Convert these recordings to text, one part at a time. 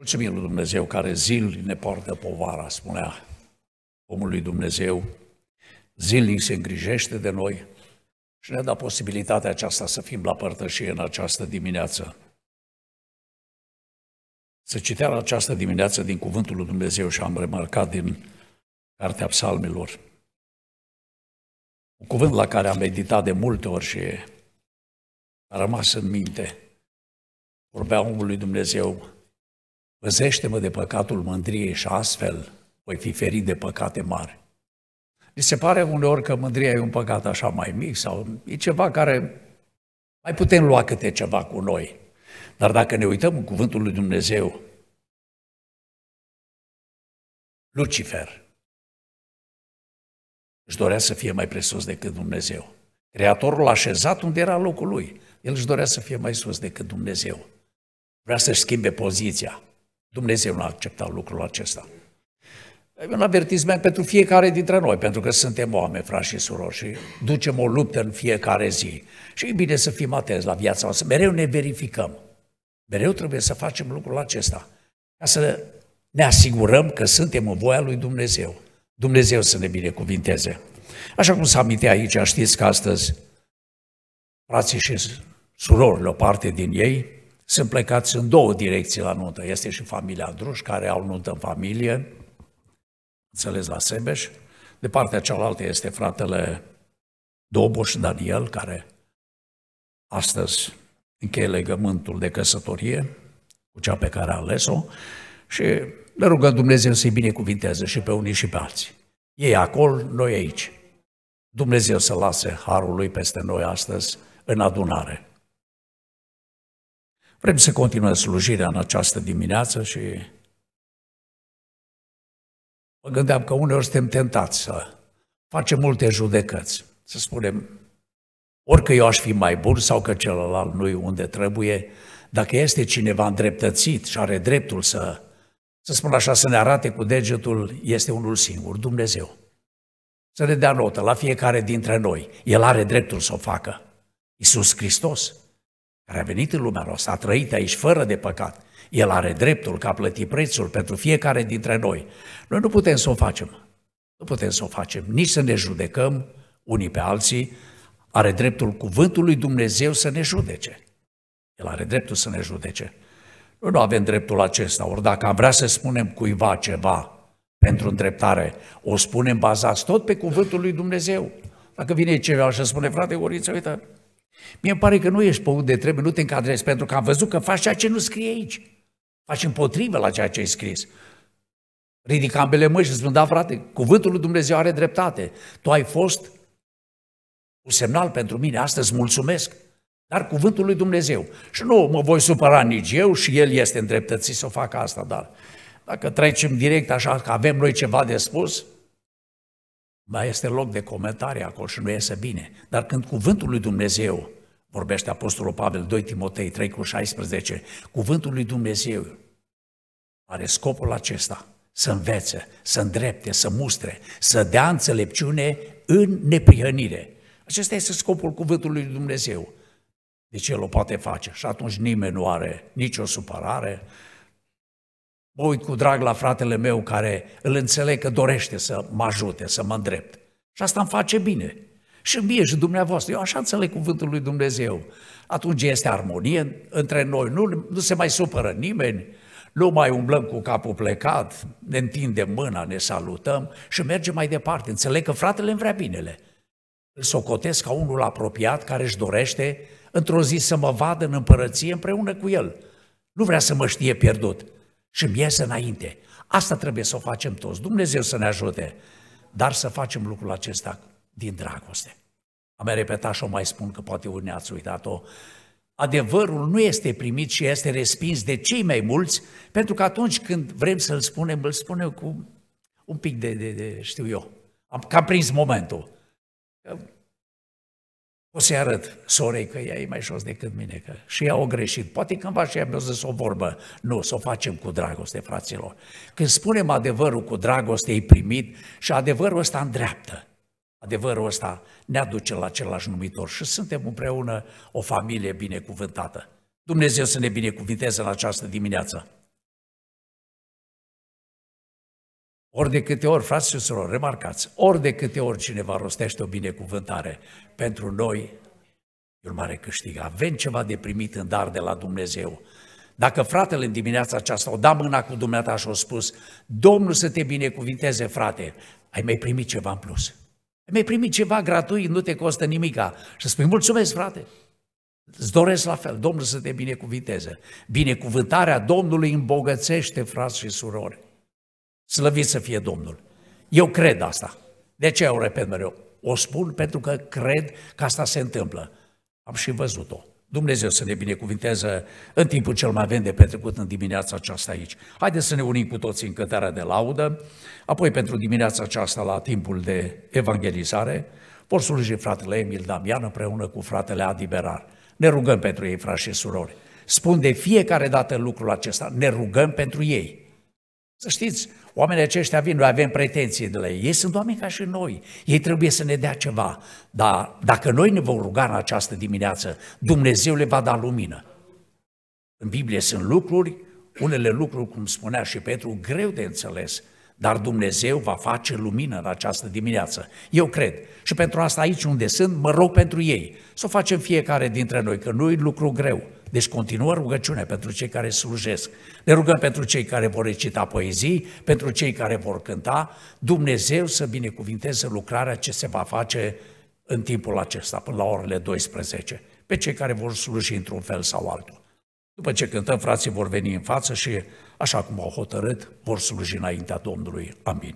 Mulțumim lui Dumnezeu care zilnic ne poartă povara, spunea omul lui Dumnezeu, zilnic se îngrijește de noi și ne dă posibilitatea aceasta să fim la părtășie în această dimineață. Să citeam această dimineață din Cuvântul lui Dumnezeu și am remarcat din Cartea Psalmilor. Un cuvânt la care am meditat de multe ori și a rămas în minte. Vorbea omul lui Dumnezeu, păzește-mă de păcatul mândriei și astfel voi fi ferit de păcate mari. Mi se pare uneori că mândria e un păcat așa mai mic sau e ceva care mai putem lua câte ceva cu noi. Dar dacă ne uităm în Cuvântul lui Dumnezeu, Lucifer își dorea să fie mai presus decât Dumnezeu. Creatorul a așezat unde era locul lui. El își dorea să fie mai sus decât Dumnezeu. Vrea să-și schimbe poziția. Dumnezeu nu a acceptat lucrul acesta. E un avertisment pentru fiecare dintre noi, pentru că suntem oameni, frați și surori, și ducem o luptă în fiecare zi. Și e bine să fim atenți la viața noastră. Mereu ne verificăm. Mereu trebuie să facem lucrul acesta, ca să ne asigurăm că suntem în voia lui Dumnezeu. Dumnezeu să ne binecuvinteze. Așa cum se amintea aici, știți că astăzi frații și surorile, o parte din ei, sunt plecați în două direcții la nuntă. Este și familia Andruș, care au nuntă în familie, înțeles, la Sebeș. De partea cealaltă este fratele Doboș Daniel, care astăzi încheie legământul de căsătorie cu cea pe care a ales-o și ne rugăm Dumnezeu să-i binecuvinteze și pe unii și pe alții. Ei acolo, noi aici. Dumnezeu să lase harul lui peste noi astăzi în adunare. Vrem să continuăm slujirea în această dimineață și mă gândeam că uneori suntem tentați să facem multe judecăți, să spunem ori că eu aș fi mai bun sau că celălalt nu e unde trebuie. Dacă este cineva îndreptățit și are dreptul să spun așa, să ne arate cu degetul, este unul singur, Dumnezeu. Să ne dea notă la fiecare dintre noi. El are dreptul să o facă. Iisus Hristos, care a venit în lumea noastră, a trăit aici fără de păcat. El are dreptul că a plătit prețul pentru fiecare dintre noi. Noi nu putem să o facem. Nu putem să o facem, nici să ne judecăm unii pe alții. Are dreptul cuvântul lui Dumnezeu să ne judece. El are dreptul să ne judece. Noi nu avem dreptul acesta. Ori dacă am vrea să spunem cuiva ceva pentru îndreptare, o spunem bazați tot pe cuvântul lui Dumnezeu. Dacă vine ceva și spune, frate Goriță, uite, mie îmi pare că nu ești pe unde trebuie, nu te încadrezi, pentru că am văzut că faci ceea ce nu scrie aici. Faci împotrivă la ceea ce ai scris. Ridică ambele mâini și spune, da, frate, cuvântul lui Dumnezeu are dreptate. Tu ai fost un semnal pentru mine, astăzi mulțumesc, dar cuvântul lui Dumnezeu. Și nu mă voi supăra nici eu și el este îndreptățit să facă asta, dar dacă trecem direct așa că avem noi ceva de spus, mai este loc de comentarii acolo și nu iese bine. Dar când cuvântul lui Dumnezeu, vorbește Apostolul Pavel, 2 Timotei 3,16, cuvântul lui Dumnezeu are scopul acesta, să învețe, să îndrepte, să mustre, să dea înțelepciune în neprihănire. Acesta este scopul cuvântului lui Dumnezeu. Deci el o poate face și atunci nimeni nu are nicio supărare. Mă uit cu drag la fratele meu care îl înțeleg că dorește să mă ajute, să mă îndrept. Și asta îmi face bine. Și mie și dumneavoastră. Eu așa înțeleg cuvântul lui Dumnezeu. Atunci este armonie între noi. Nu se mai supără nimeni. Nu mai umblăm cu capul plecat, ne întindem mâna, ne salutăm și mergem mai departe. Înțeleg că fratele îmi vrea binele. Îl socotesc ca unul apropiat care își dorește într-o zi să mă vadă în împărăție împreună cu el. Nu vrea să mă știe pierdut și îmi iese înainte. Asta trebuie să o facem toți. Dumnezeu să ne ajute, dar să facem lucrul acesta din dragoste. Am mai repetat și o mai spun că poate unii ați uitat-o. Adevărul nu este primit și este respins de cei mai mulți, pentru că atunci când vrem să-l spunem, îl spunem cu un pic de știu eu, am prins momentul. O să-i arăt sorei că ea e mai jos decât mine, că și ea o greșit. Poate cândva și ea mi-a zis o vorbă. Nu, să o facem cu dragoste, fraților. Când spunem adevărul cu dragoste, e primit și adevărul ăsta îndreaptă. Adevărul ăsta ne aduce la același numitor și suntem împreună o familie binecuvântată. Dumnezeu să ne binecuvinteze în această dimineață. Ori de câte ori, frați și surori, remarcați, ori de câte ori cineva rostește o binecuvântare, pentru noi e un mare câștig. Avem ceva de primit în dar de la Dumnezeu. Dacă fratele în dimineața aceasta o da mâna cu dumneata și a spus, Domnul să te binecuvinteze, frate, ai mai primit ceva în plus. Ai mai primit ceva gratuit, nu te costă nimica. Și spui, mulțumesc, frate, îți doresc la fel, Domnul să te binecuvinteze. Binecuvântarea Domnului îmbogățește, frați și surori. Slăvit să fie Domnul. Eu cred asta. De ce o repet mereu? O spun pentru că cred că asta se întâmplă. Am și văzut-o. Dumnezeu să ne binecuvinteze în timpul cel mai avem de petrecut în dimineața aceasta aici. Haideți să ne unim cu toții în cântarea de laudă, apoi pentru dimineața aceasta la timpul de evangelizare vor sluji fratele Emil Damian împreună cu fratele Adi Berar. Ne rugăm pentru ei, frați și surori. Spun de fiecare dată lucrul acesta, ne rugăm pentru ei. Să știți, oamenii aceștia vin, noi avem pretenții de la ei. Ei sunt oameni ca și noi. Ei trebuie să ne dea ceva. Dar dacă noi ne vom ruga în această dimineață, Dumnezeu le va da lumină. În Biblie sunt lucruri, unele lucruri, cum spunea și Petru, greu de înțeles, dar Dumnezeu va face lumină în această dimineață. Eu cred. Și pentru asta aici unde sunt, mă rog pentru ei. Să o facem fiecare dintre noi, că nu e lucru greu. Deci continuă rugăciunea pentru cei care slujesc. Ne rugăm pentru cei care vor recita poezii, pentru cei care vor cânta. Dumnezeu să binecuvinteze lucrarea ce se va face în timpul acesta, până la orele 12, pe cei care vor sluji într-un fel sau altul. După ce cântăm, frații vor veni în față și, așa cum au hotărât, vor sluji înaintea Domnului. Amin.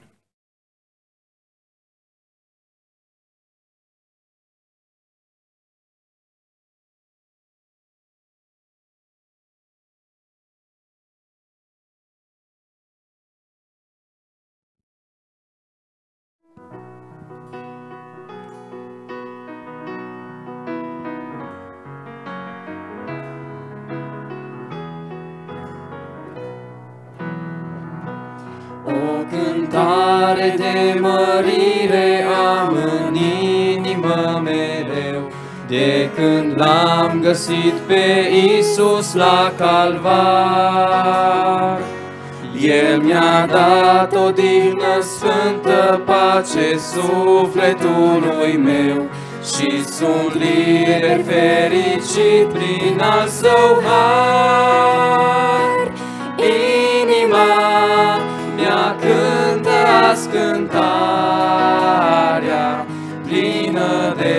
O cântare de mărire am în inimă mereu, de când l-am găsit pe Iisus la calvar. El mi-a dat o dignă sfântă, pace sufletului meu, și sunt liber fericit prin al său har. Inima mea cântă azi cântarea, plină de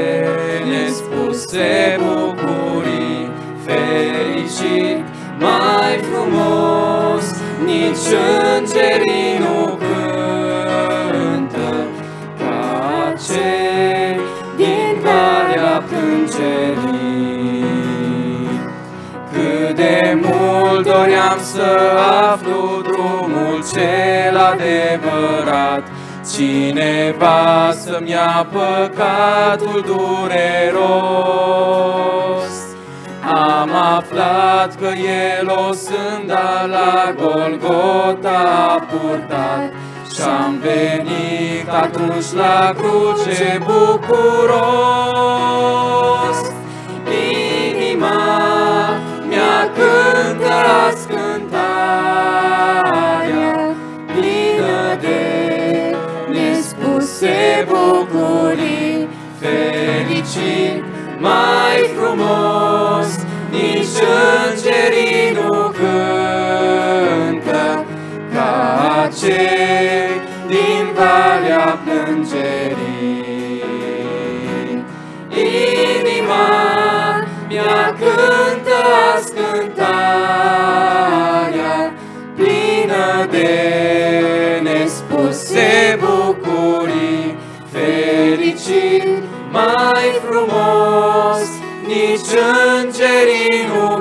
nespuse bucurii, fericit, mai frumos, nici îngerii nu cântă, ca cei din valea plângerii. Cât de mult doream să aflu drumul cel adevărat, cineva să-mi ia păcatul dureros. Am aflat că El o sânda la Golgota a purtat, și-am venit atunci la cruce bucuros. Inima mea cântă azi cântarea, plină de nespuse bucurii, fericit, mai frumos, nici îngerii nu cântă, ca cei din valea plângerii. Inima mea cântă azi cântarea, plină de nespuse bucurii, fericit, mai frumos, nici îngerii nu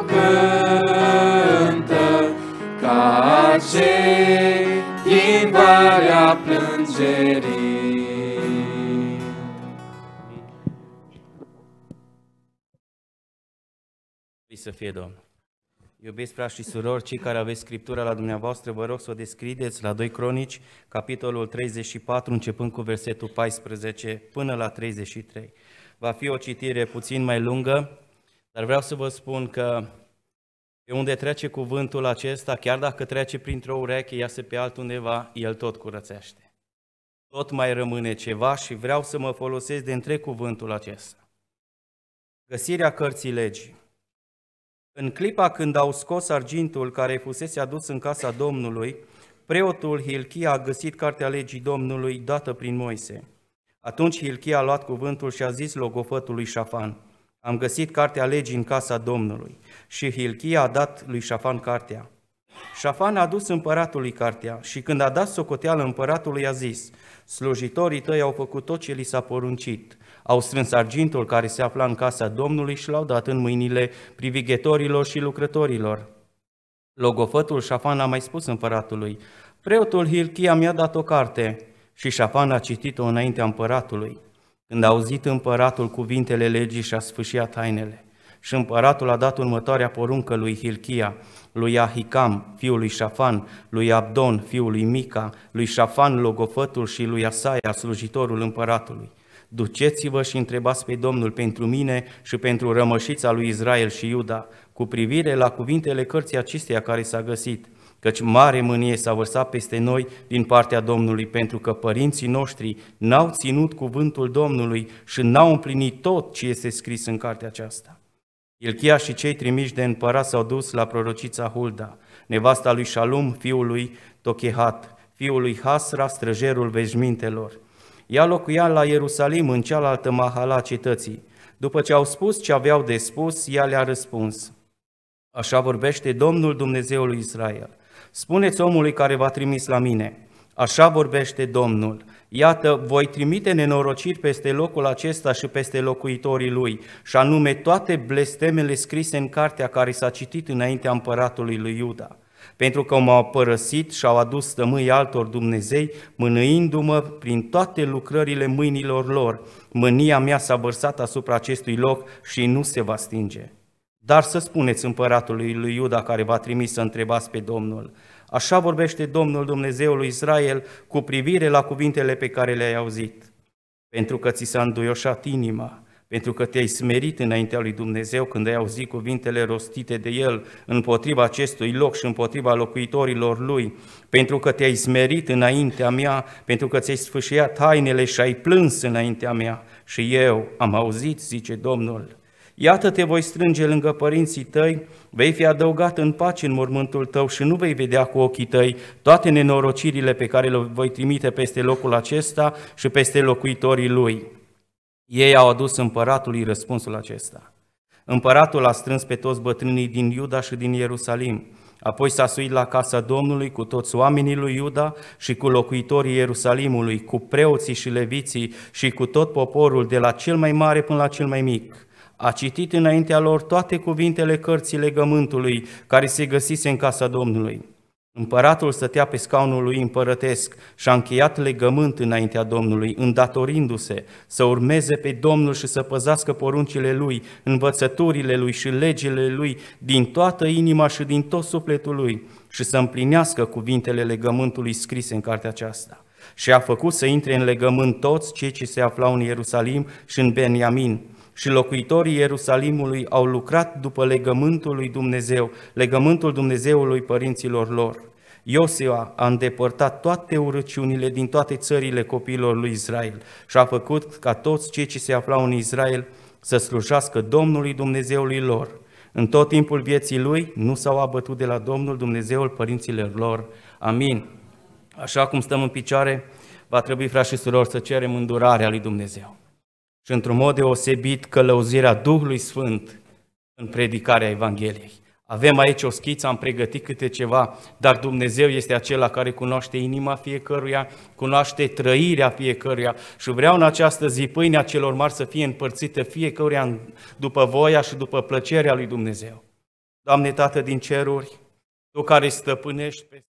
cântă, ca cei din valea plângerii. Să fie Domnul. Iubiți frați și surori, cei care aveți Scriptura la dumneavoastră, vă rog să o deschideți la 2 Cronici, capitolul 34, începând cu versetul 14 până la 33. Va fi o citire puțin mai lungă, dar vreau să vă spun că Pe unde trece cuvântul acesta, chiar dacă trece printr-o ureche, iasă pe altundeva, el tot curățește. Tot mai rămâne ceva și vreau să mă folosesc de întreg cuvântul acesta. Găsirea cărții legii. În clipa când au scos argintul care fusese adus în casa Domnului, preotul Hilchia a găsit cartea legii Domnului dată prin Moise. Atunci Hilchia a luat cuvântul și a zis logofătului Șafan: am găsit cartea legii în casa Domnului. Și Hilchia a dat lui Șafan cartea. Șafan a adus împăratului cartea și când a dat socoteală împăratului a zis: slujitorii tăi au făcut tot ce li s-a poruncit. Au strâns argintul care se afla în casa Domnului și l-au dat în mâinile privighetorilor și lucrătorilor. Logofătul Șafan a mai spus împăratului: preotul Hilchia mi-a dat o carte. Și Șafan a citit-o înaintea împăratului. Când a auzit împăratul cuvintele legii și-a sfâșiat hainele. Și împăratul a dat următoarea poruncă lui Hilchia, lui Ahicam, fiul lui Șafan, lui Abdon, fiul lui Mica, lui Șafan, logofătul, și lui Asaia, slujitorul împăratului: duceți-vă și întrebați pe Domnul pentru mine și pentru rămășița lui Israel și Iuda, cu privire la cuvintele cărții acesteia care s-a găsit, căci mare mânie s-a vărsat peste noi din partea Domnului, pentru că părinții noștri n-au ținut cuvântul Domnului și n-au împlinit tot ce este scris în cartea aceasta. Hilchia și cei trimiși de împărat s-au dus la prorocița Hulda, nevasta lui Șalum, fiul lui Tochehat, fiul lui Hasra, străjerul veșmintelor. Ea locuia la Ierusalim, în cealaltă mahala cetății. După ce au spus ce aveau de spus, ea le-a răspuns: așa vorbește Domnul Dumnezeul lui Israel. Spuneți omului care v-a trimis la mine: așa vorbește Domnul: iată, voi trimite nenorociri peste locul acesta și peste locuitorii lui, și anume toate blestemele scrise în cartea care s-a citit înaintea împăratului lui Iuda, pentru că m-au părăsit și au adus tămâi altor dumnezei, mânuindu-mă prin toate lucrările mâinilor lor. Mânia mea s-a vărsat asupra acestui loc și nu se va stinge. Dar să spuneți împăratului lui Iuda care v-a trimis să întrebați pe Domnul: așa vorbește Domnul Dumnezeul lui Israel cu privire la cuvintele pe care le-ai auzit. Pentru că ți s-a înduioșat inima, pentru că te-ai smerit înaintea lui Dumnezeu când ai auzit cuvintele rostite de El împotriva acestui loc și împotriva locuitorilor lui, pentru că te-ai smerit înaintea mea, pentru că ți-ai sfâșiat hainele și ai plâns înaintea mea. Și eu am auzit, zice Domnul. Iată, te voi strânge lângă părinții tăi, vei fi adăugat în pace în mormântul tău și nu vei vedea cu ochii tăi toate nenorocirile pe care le voi trimite peste locul acesta și peste locuitorii lui. Ei au adus împăratului răspunsul acesta. Împăratul a strâns pe toți bătrânii din Iuda și din Ierusalim, apoi s-a suit la casa Domnului cu toți oamenii lui Iuda și cu locuitorii Ierusalimului, cu preoții și leviții și cu tot poporul, de la cel mai mare până la cel mai mic. A citit înaintea lor toate cuvintele cărții legământului care se găsise în casa Domnului. Împăratul stătea pe scaunul lui împărătesc și a încheiat legământ înaintea Domnului, îndatorindu-se să urmeze pe Domnul și să păzească poruncile lui, învățăturile lui și legile lui din toată inima și din tot sufletul lui și să împlinească cuvintele legământului scrise în cartea aceasta. Și a făcut să intre în legământ toți cei ce se aflau în Ierusalim și în Beniamin. Și locuitorii Ierusalimului au lucrat după legământul lui Dumnezeu, legământul Dumnezeului părinților lor. Iosua a îndepărtat toate urăciunile din toate țările copiilor lui Israel și a făcut ca toți cei ce se aflau în Israel să slujească Domnului Dumnezeului lor. În tot timpul vieții lui nu s-au abătut de la Domnul Dumnezeul părinților lor. Amin. Așa cum stăm în picioare, va trebui, frați și surori, să cerem îndurarea lui Dumnezeu. Și într-un mod deosebit călăuzirea Duhului Sfânt în predicarea Evangheliei. Avem aici o schiță, am pregătit câte ceva, dar Dumnezeu este acela care cunoaște inima fiecăruia, cunoaște trăirea fiecăruia și vreau în această zi pâinea celor mari să fie împărțită fiecăruia după voia și după plăcerea lui Dumnezeu. Doamne, Tată din ceruri, Tu care stăpânești pe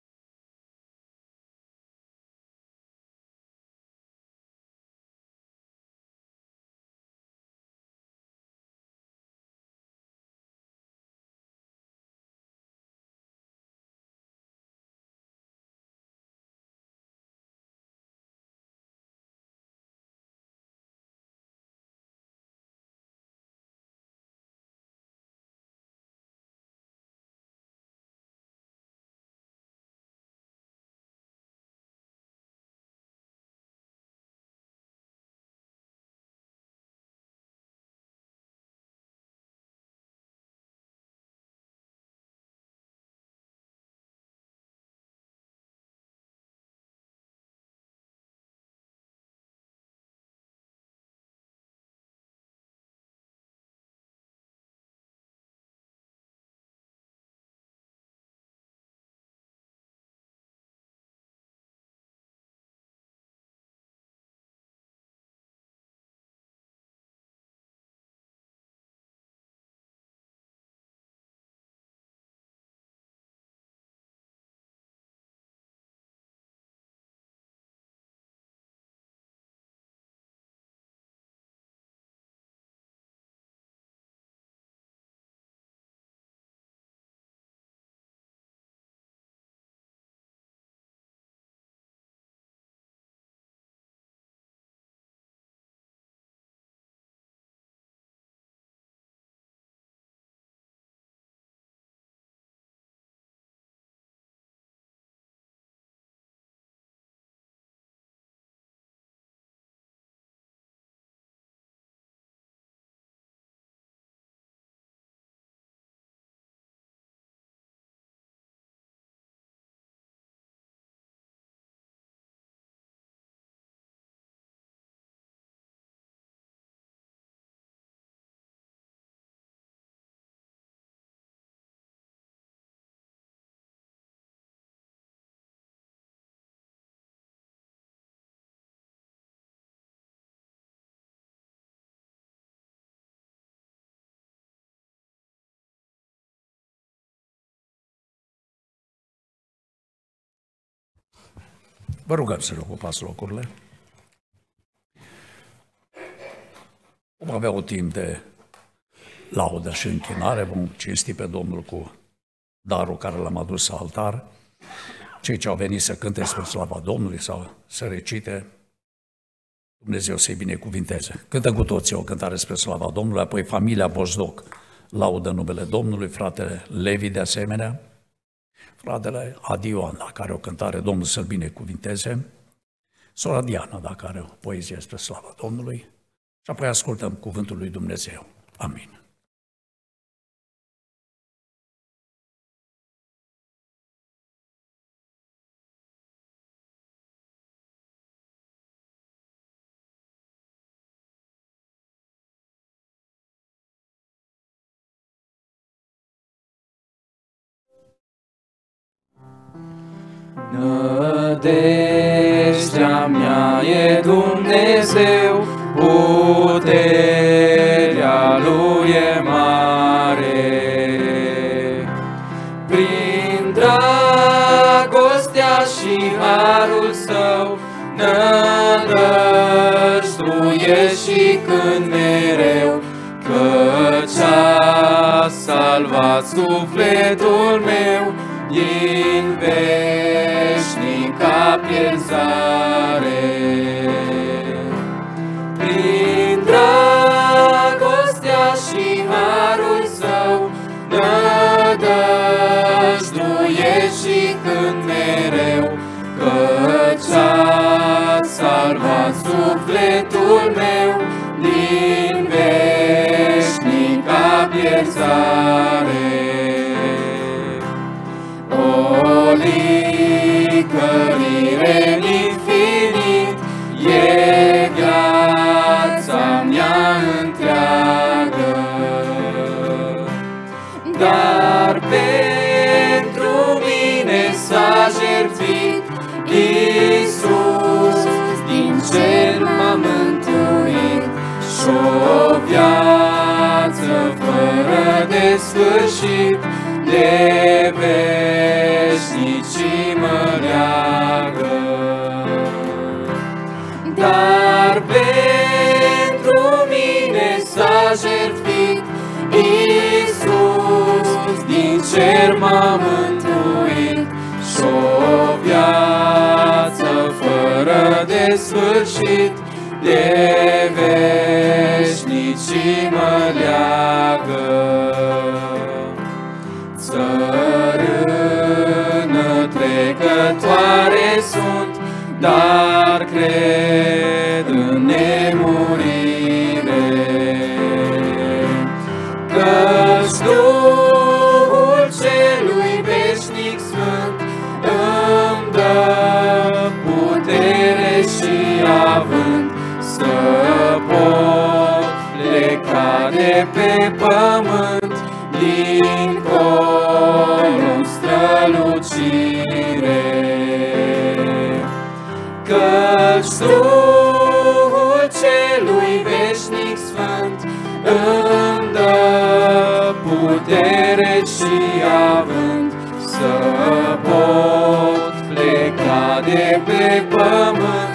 Vă rugăm să ocupați locurile. Vom avea un timp de laudă și închinare, vom cinsti pe Domnul cu darul care l-am adus la altar. Cei ce au venit să cânte spre slava Domnului sau să recite, Dumnezeu să-i binecuvinteze. Cântăm cu toții o cântare spre slava Domnului, apoi familia Bozdoc laudă numele Domnului, fratele Levi de asemenea, fratele Adi Ioan, dacă are o cântare, Domnul să-l binecuvinteze, sora Diana, dacă are o poezie spre slava Domnului, și apoi ascultăm cuvântul lui Dumnezeu. Amin. Nădejdea mea e Dumnezeu, puterea Lui e mare. Prin dragostea și harul Său, nădăjduie și cânt mereu, căci a salvat sufletul meu din veșnica pierzare. Prin dragostea și harul Său, nădăjduie și cânt mereu, căci a salvat sufletul meu din veșnica pierzare. O licărire în infinit e viața mea întreagă, dar pentru mine s-a jertfit Iisus, din cer m-a mântuit, și-o viață fără de sfârșit de veșnicii mă leagă. Dar pentru mine s-a jertfit Iisus, din cer m-a mântuit, și-o viață fără de sfârșit de veșnicii mă leagă. Țărână trecătoare sunt, dar cred în nemurire, căci Duhul celui veșnic sfânt îmi dă putere și avânt să pot pleca de pe pământ dincolo-n strălucire, căci Duhul celui veșnic sfânt îmi dă putere și avânt să pot pleca de pe pământ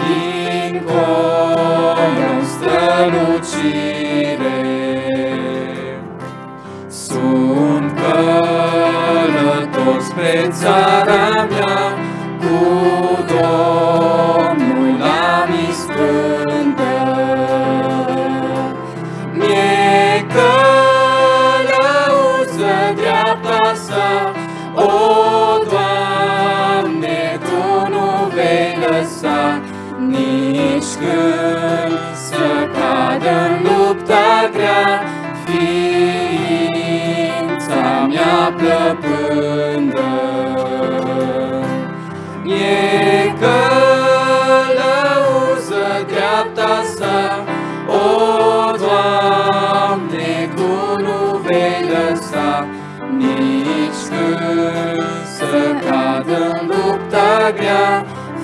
dincolo-n strălucire. Sunt călător spre țara mea, cu Domnul am ispântă. Mi-e călăuză dreapta sa, o, Doamne, Tu nu vei lăsa nici când să cadă-n lupta grea ființa mea plăpândă. E călăuză dreapta sa, o, Doamne, Tu nu vei lăsa nici când să cadă-n lupta grea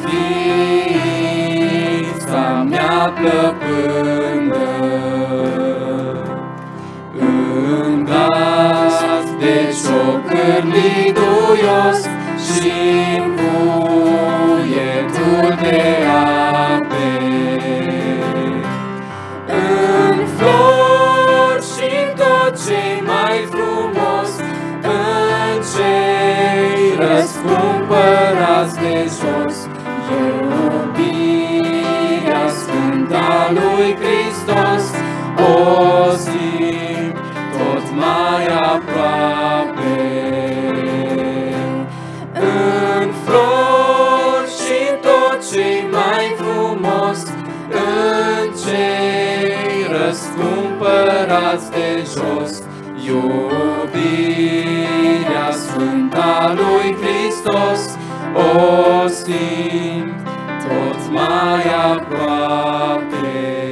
ființa mea plăpândă. În glas de ciocârli duios și-n puiet cumpărați de jos. Iubirea sfântă a lui Hristos o simt tot mai aproape. În flori și tot ce-i mai frumos, în cei răscumpărați de jos, iubirea sfântă a lui Hristos o simt tot mai aproape.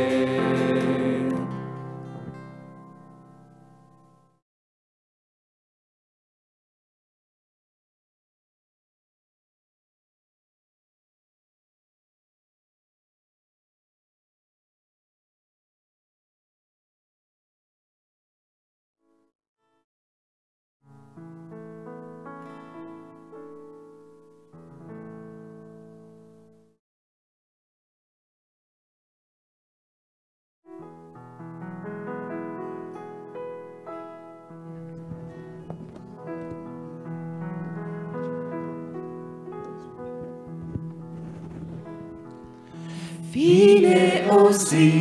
Vine o zi,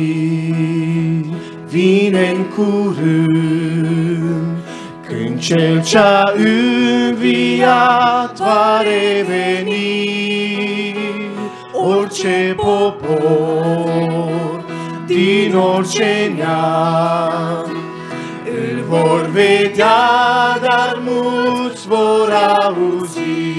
vine-n curând, când Cel ce-a înviat va reveni. Orice popor, din orice neam, îl vor vedea, dar mulți vor auzi.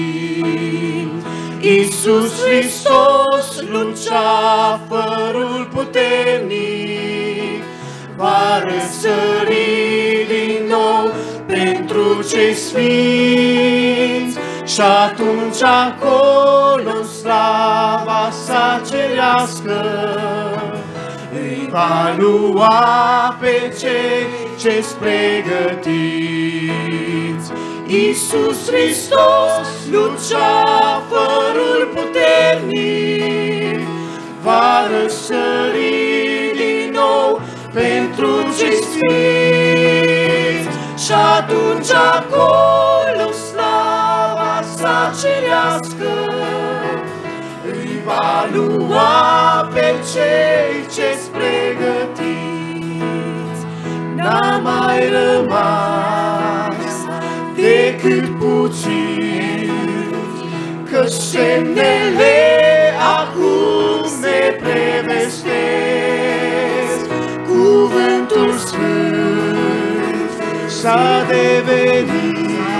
Iisus Hristos, luceafărul puternic, va răsări din nou pentru cei sfinți. Și atunci acolo slava sa cerească îi va lua pe cei ce-s pregătiți. Iisus Hristos, luceafărul puternic, va răsări din nou pentru cei sfinți. Și atunci acolo slava sa cerească îi va lua pe cei ce-s pregătiți. N-a mai rămas decât puțin, că semnele acum ne prevestesc. Cuvântul sfânt s-a devenit,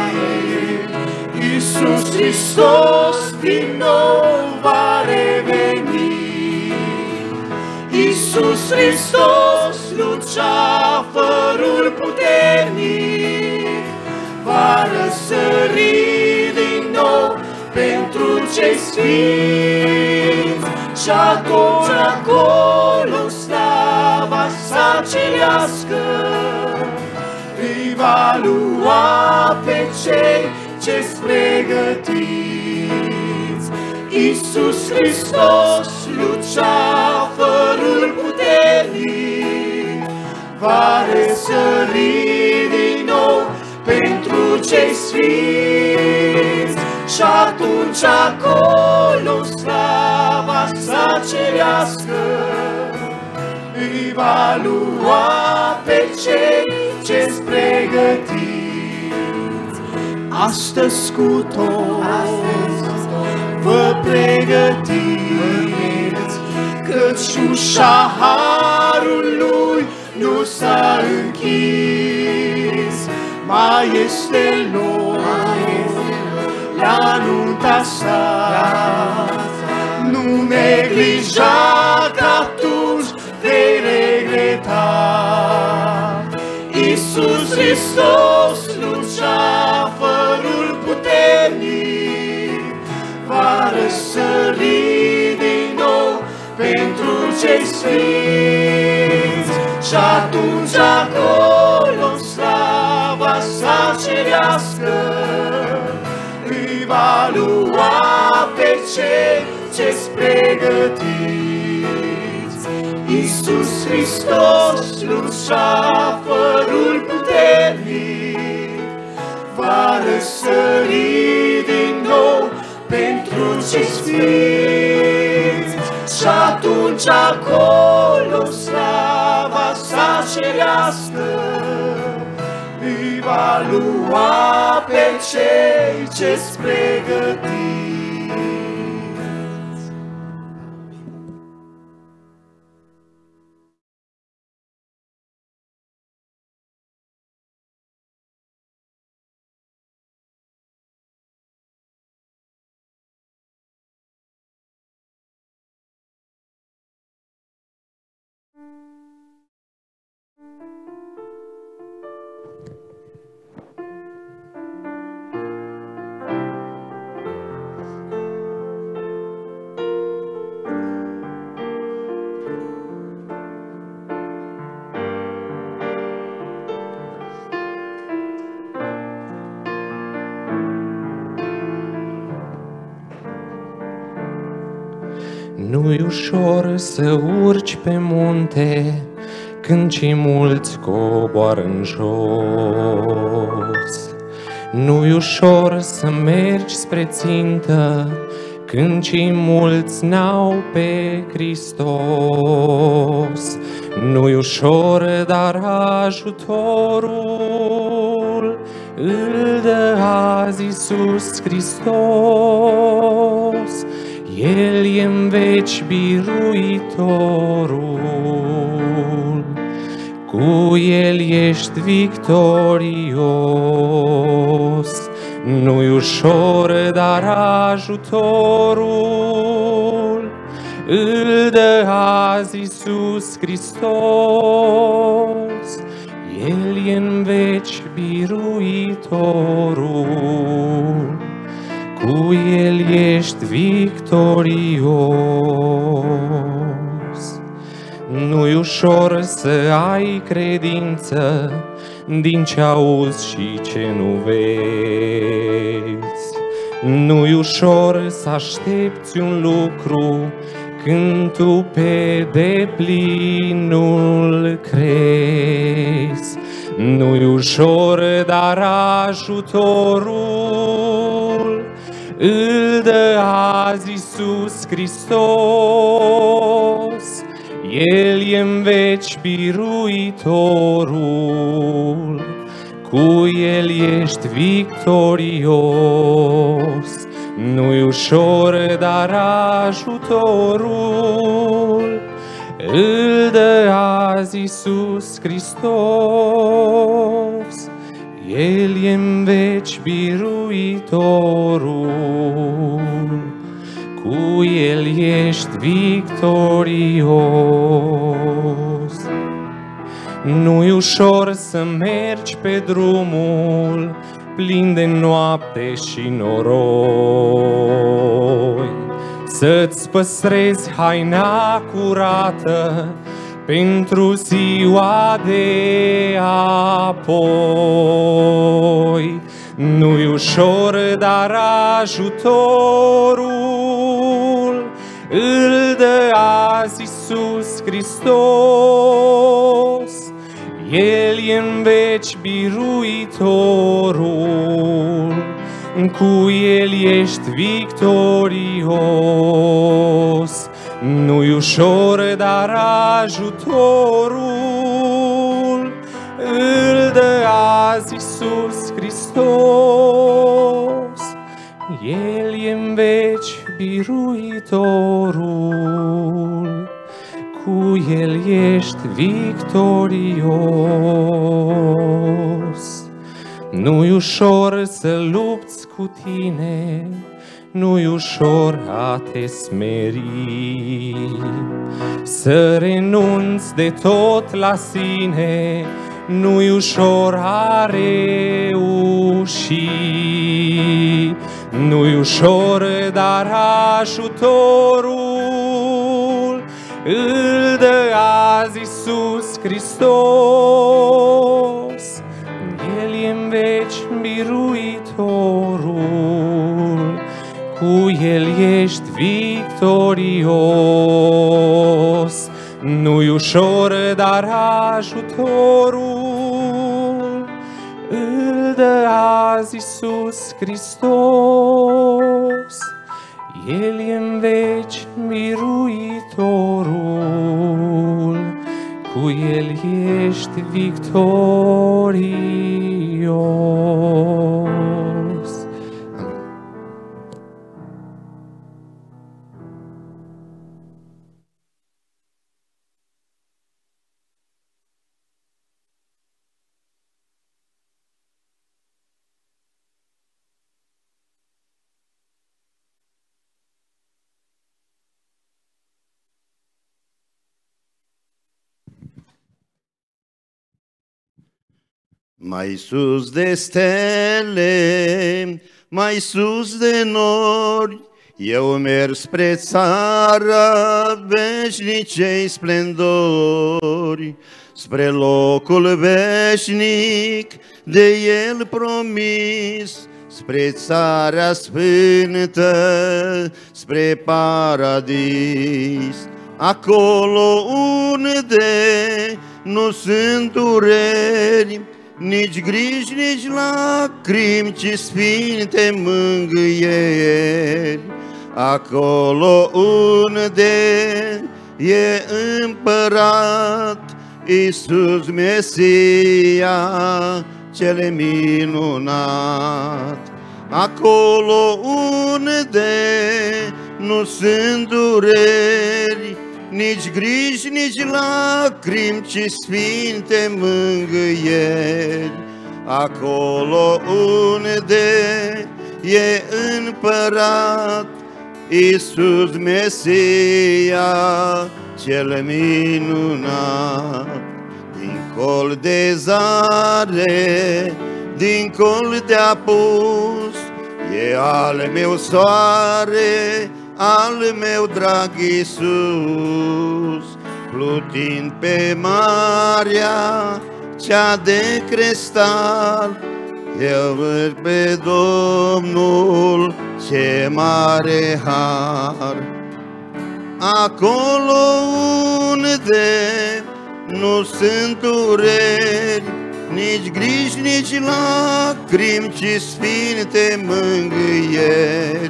Iisus Hristos din nou va reveni. Iisus Hristos, luceafărul puternic, va răsări din nou pentru cei sfinți. Și atunci acolo slava sa cerească îi va lua pe cei ce-s pregătiți. Iisus Hristos, luceafărul puternic, va răsări din nou pentru cei sfinți. Și atunci acolo slava sa cerească îi va lua pe cei ce-s pregătiți. Astăzi cu toți vă pregătiți, căci ușa harului nu s-a închis. Mai este loc la nunta sa, nu neglija că atunci vei regreta. Iisus Hristos, luceafărul puternic, va răsări din nou pentru cei sfinți. Și atunci acolo slava sa cerească îi va lua pe cei ce-s pregătiți. Iisus Hristos, luceafărul puternic, va răsări din nou pentru cei sfinți. Și atunci acolo slava sa cerească îi va lua pe cei ce-s pregătiți. Nu-i ușor să urci pe munte când cei mulți coboară-n jos. Nu-i ușor să mergi spre țintă când cei mulți n-au pe Hristos. Nu-i ușor, dar ajutorul îl dă azi Iisus Hristos. El e-n veci biruitorul, cu El ești victorios. Nu-i ușor, dar ajutorul îl dă azi Iisus Hristos. El e-n veci biruitorul, cu El ești victorios. Nu-i ușor să ai credință din ce auzi și ce nu vezi. Nu-i ușor să aștepți un lucru când tu pe deplin nu-l crezi. Nu-i ușor, dar ajutorul îl dă azi Iisus Hristos. El e-n veci biruitorul, cu El ești victorios. Nu-i ușor, dar ajutorul îl dă azi Iisus Hristos. El e-n veci biruitorul, cu El ești victorios. Nu-i ușor să mergi pe drumul plin de noapte și noroi, să-ți păstrezi haina curată pentru ziua de apoi. Nu-i ușor, dar ajutorul îl dă azi Iisus Hristos. El e-n veci biruitorul, cu El ești victorios. Nu-i ușor, dar ajutorul îl dă azi Iisus Hristos. El e-n veci biruitorul, cu El ești victorios. Nu-i ușor să lupți cu tine, nu-i ușor a te smeri, să renunți de tot la sine, nu-i ușor a reuși. Nu-i ușor, dar ajutorul îl dă azi Iisus Hristos. El e-n veci biruitorul, cu El ești victorios. Nu-i ușor, dar ajutorul îl dă azi Iisus Hristos. El e în veci biruitorul, cu El ești victorios. Mai sus de stele, mai sus de nori, eu merg spre țara veșnicei splendori, spre locul veșnic de El promis, spre țara sfântă, spre paradis. Acolo unde nu sunt dureri, nici griji, nici lacrimi, ci sfinte mângâieri. Acolo unde e împărat Iisus Mesia, cel minunat. Acolo unde nu sunt dureri, nici griji, nici lacrimi, ci sfinte mângâieri. Acolo unde e împărat Iisus Mesia, cel minunat. Dincol de zare, dincol de apus, e al meu soare, al meu drag Iisus, plutind pe marea cea de cristal, eu văd pe Domnul, ce mare har. Acolo unde nu sunt dureri, nici griji, nici lacrimi, ci sfinte mângâieri.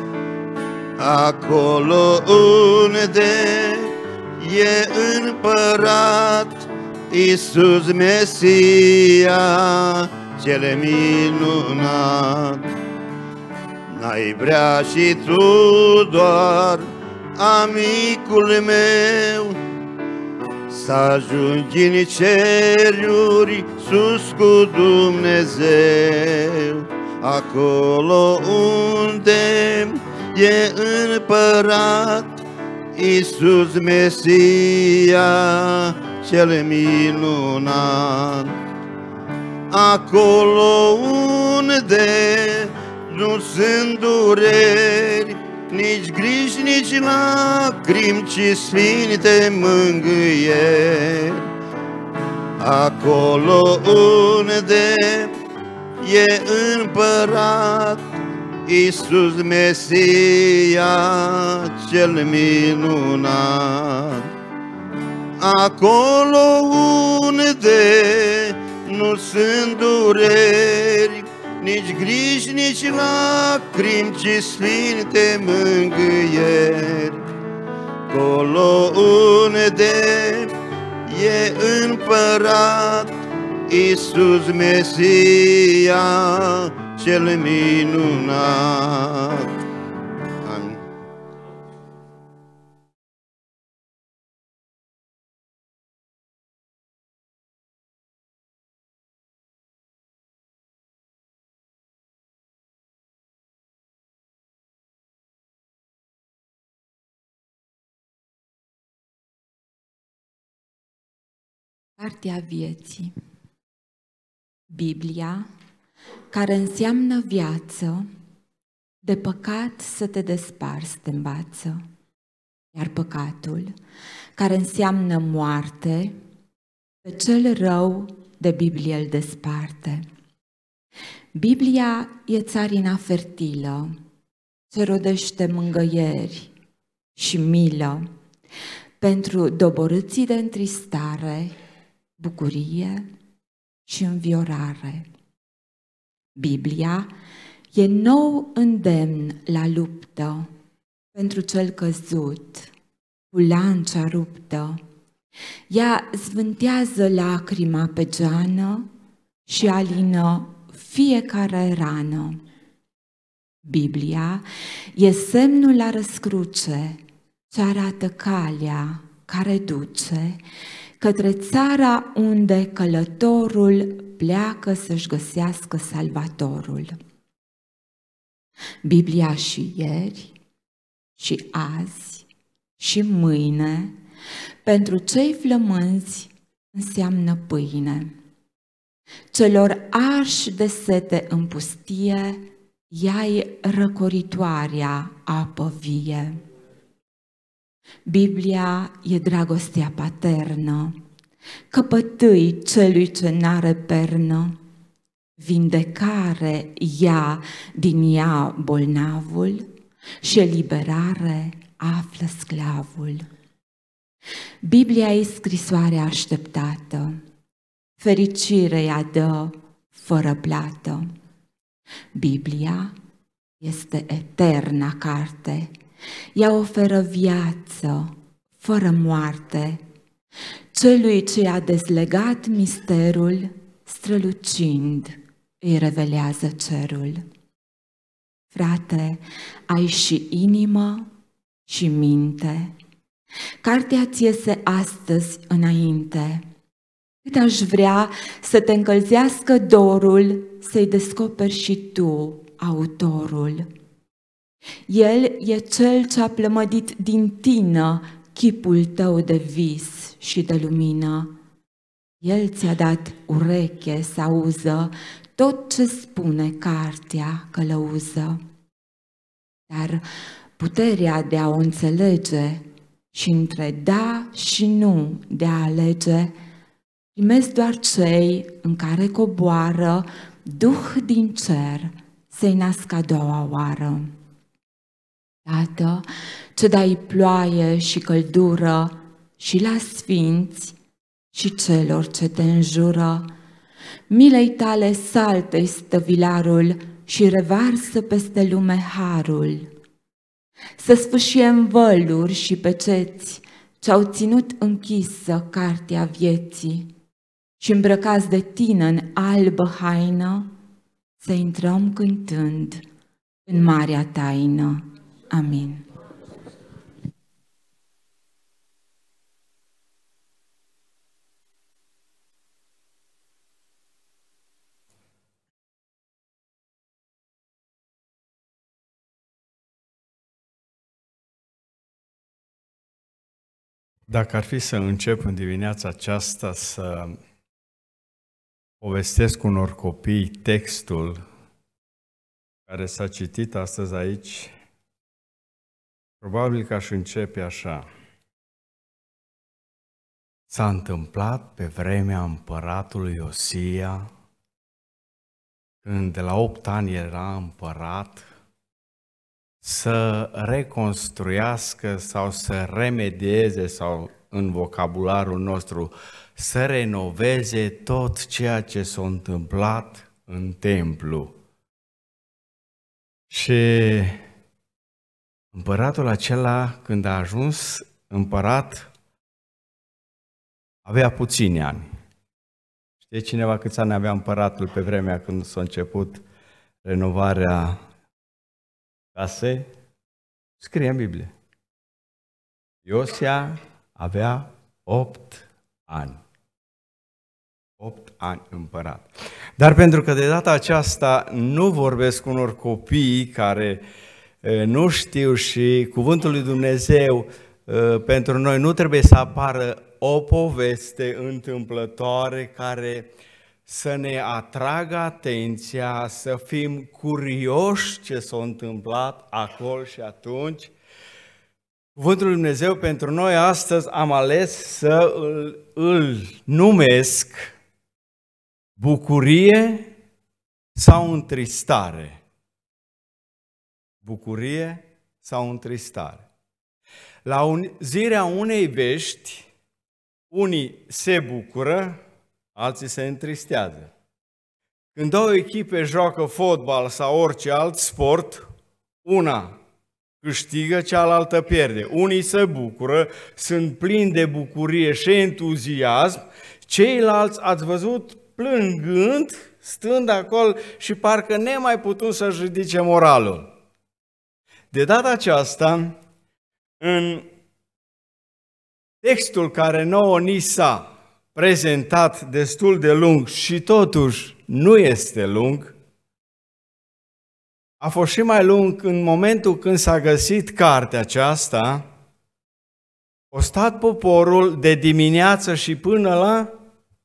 Acolo unde e împărat Iisus Mesia, cel minunat. N-ai vrea și tu doar, amicul meu, să ajungi în ceruri sus cu Dumnezeu. Acolo unde e împărat Iisus Mesia, cel minunat. Acolo unde nu sunt dureri, nici griji, nici lacrimi, ci sfinte mângâieri. Acolo unde e împărat Iisus Mesia, cel minunat. Acolo unde nu sunt dureri, nici griji, nici lacrimi, ci sfinte mângâieri. Acolo unde e împărat Iisus Mesia, cel minunat. Amin. Cartea vieții, Biblia, care înseamnă viață, de păcat să te desparți te învață, iar păcatul, care înseamnă moarte, pe cel rău de Biblie îl desparte. Biblia e țarina fertilă, ce rodește mângâieri și milă, pentru doborâții de întristare, bucurie și înviorare. Biblia e nou îndemn la luptă pentru cel căzut, cu lancea ruptă. Ea zvântează lacrima pe geană și alină fiecare rană. Biblia e semnul la răscruce ce arată calea care duce către țara unde călătorul pleacă să-și găsească salvatorul. Biblia și ieri, și azi, și mâine, pentru cei flămânzi înseamnă pâine. Celor arși de sete în pustie, ea-i răcoritoarea apă vie. Biblia e dragostea paternă, căpătâi celui ce n-are pernă, vindecare ia din ea bolnavul și eliberare află sclavul. Biblia e scrisoarea așteptată, fericire ea dă fără plată. Biblia este eterna carte, ea oferă viață fără moarte. Celui ce a dezlegat misterul, strălucind, îi revelează cerul. Frate, ai și inimă și minte. Cartea ți iese astăzi înainte. Cât aș vrea să te încălzească dorul, să-i descoperi și tu autorul. El e cel ce a plămădit din tine chipul tău de vis și de lumină. El ți-a dat ureche să auză tot ce spune cartea călăuză. Dar puterea de a o înțelege și între da și nu de a alege, primesc doar cei în care coboară Duh din cer să-i nască a doua oară. Tată, ce dai ploaie și căldură și la sfinți și celor ce te înjură, milei tale saltă-i stăvilarul și revarsă peste lume harul. Să sfâșiem văluri și peceți ce-au ținut închisă cartea vieții și îmbrăcați de tine în albă haină, să intrăm cântând în marea taină. Amin. Dacă ar fi să încep în dimineața aceasta să povestesc unor copii textul care s-a citit astăzi aici, probabil că aș începe așa. S-a întâmplat pe vremea împăratului Iosia, când de la 8 ani era împărat, să reconstruiască sau să remedieze, sau în vocabularul nostru, să renoveze tot ceea ce s-a întâmplat în templu. Și împăratul acela, când a ajuns împărat, avea puțini ani. Știe cineva câți ani avea împăratul pe vremea când s-a început renovarea casei? Scrie în Biblie. Iosia avea 8 ani. 8 ani împărat. Dar pentru că de data aceasta nu vorbesc unor copii care nu știu și cuvântul lui Dumnezeu pentru noi nu trebuie să apară o poveste întâmplătoare care să ne atragă atenția, să fim curioși ce s-a întâmplat acolo și atunci. Cuvântul lui Dumnezeu pentru noi astăzi am ales să îl numesc bucurie sau întristare. Bucurie sau întristare. La auzirea unei vești, unii se bucură, alții se întristează. Când două echipe joacă fotbal sau orice alt sport, una câștigă, cealaltă pierde. Unii se bucură, sunt plini de bucurie și entuziasm, ceilalți, ați văzut, plângând, stând acolo și parcă nemai putut să-și ridice moralul. De data aceasta, în textul care nouă ni s-a prezentat destul de lung și totuși nu este lung, a fost și mai lung în momentul când s-a găsit cartea aceasta, a stat poporul de dimineață și până la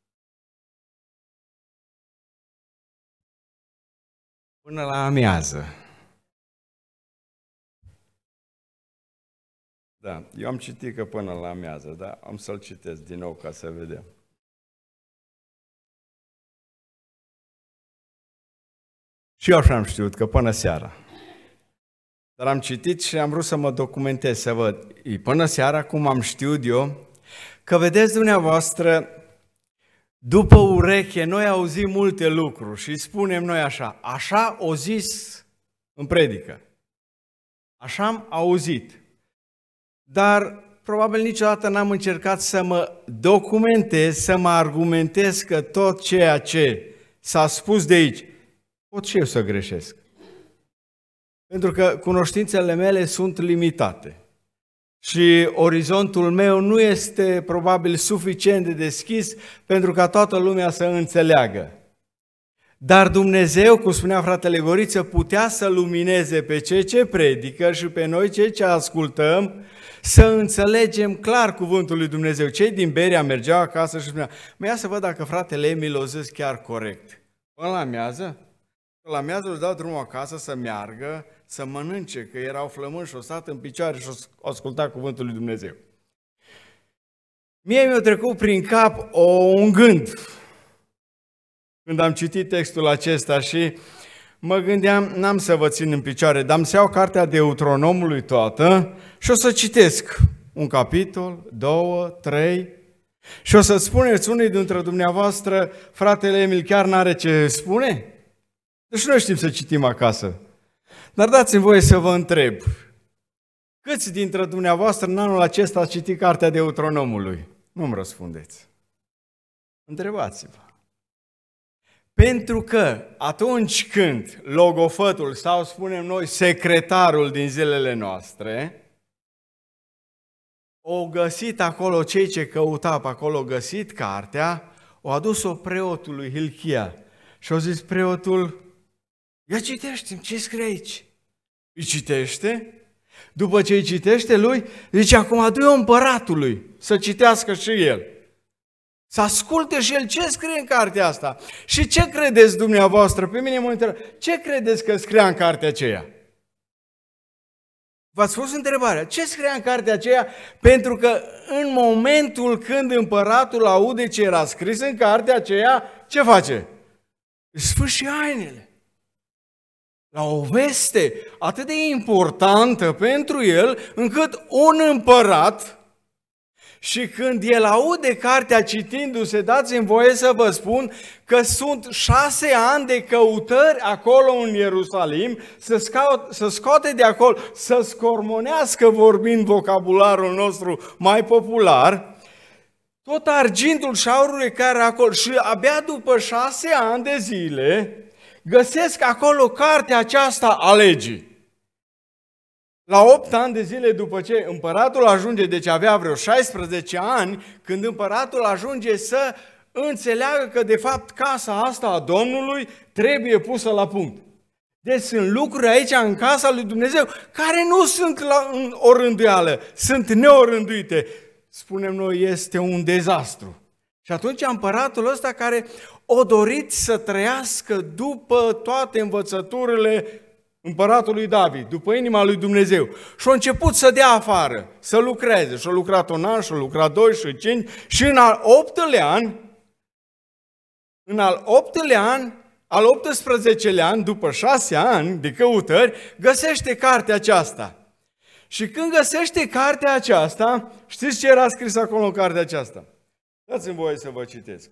amiază. Da, eu am citit că până la amiază, dar am să-l citesc din nou ca să vedem. Și eu așa am știut că până seara. Dar am citit și am vrut să mă documentez, să văd. Până seara, cum am știut eu, că vedeți dumneavoastră, după ureche, noi auzim multe lucruri și spunem noi așa o zis în predică. Așa am auzit. Dar probabil niciodată n-am încercat să mă documentez, să mă argumentez că tot ceea ce s-a spus de aici, pot și eu să greșesc. Pentru că cunoștințele mele sunt limitate. Și orizontul meu nu este probabil suficient de deschis pentru ca toată lumea să înțeleagă. Dar Dumnezeu, cum spunea fratele Goriță, putea să lumineze pe cei ce predică și pe noi cei ce ascultăm, să înțelegem clar cuvântul lui Dumnezeu. Cei din Berea mergeau acasă și spuneau, ia să văd dacă fratele Emil o zis chiar corect. Până la amiază? La amiază își dau drumul acasă să meargă, să mănânce, că erau flămâni și o stat în picioare și o asculta cuvântul lui Dumnezeu. Mie mi-a trecut prin cap un gând când am citit textul acesta și mă gândeam, n-am să vă țin în picioare, dar să iau cartea Deuteronomului toată și o să citesc un capitol, 2, 3 și o să spuneți unii dintre dumneavoastră, fratele Emil chiar n-are ce spune? Deci noi știm să citim acasă. Dar dați-mi voie să vă întreb, câți dintre dumneavoastră în anul acesta ați citit cartea Deuteronomului? Nu-mi răspundeți. Întrebați-vă. Pentru că atunci când logofătul sau, spunem noi, secretarul din zilele noastre, o găsit acolo, cei ce căutau pe acolo, găsit cartea, o adus-o preotului Hilchia și au zis preotul, ia citește-mi, ce scrie aici? Îi citește, după ce îi citește lui, zice, acum adu-i împăratului să citească și el. Să asculte și el ce scrie în cartea asta. Și ce credeți dumneavoastră? Pe mine mă întreabă, ce credeți că scria în cartea aceea? V-ați pus întrebarea, ce scria în cartea aceea? Pentru că în momentul când împăratul aude ce era scris în cartea aceea, ce face? Își sfârși hainele. La o veste atât de importantă pentru el, încât un împărat, și când el aude cartea citindu-se, dați-mi voie să vă spun că sunt 6 ani de căutări acolo în Ierusalim, să scoate de acolo, să scormonească, vorbind vocabularul nostru mai popular, tot argintul și aurul care acolo. Și abia după 6 ani de zile găsesc acolo cartea aceasta a legii. La 8 ani de zile după ce împăratul ajunge, deci avea vreo 16 ani, când împăratul ajunge să înțeleagă că de fapt casa asta a Domnului trebuie pusă la punct. Deci sunt lucruri aici în casa lui Dumnezeu care nu sunt în orânduială, sunt neorânduite. Spunem noi, este un dezastru. Și atunci împăratul ăsta care a dorit să trăiască după toate învățăturile împăratului David, după inima lui Dumnezeu. Și a început să dea afară, să lucreze. Și a lucrat 1 an, și a lucrat 2 și 5 și în al 8-lea an, al 18-lea an, după 6 ani de căutări, găsește cartea aceasta. Și când găsește cartea aceasta, știți ce era scris acolo în cartea aceasta? Dați-mi voie să vă citesc.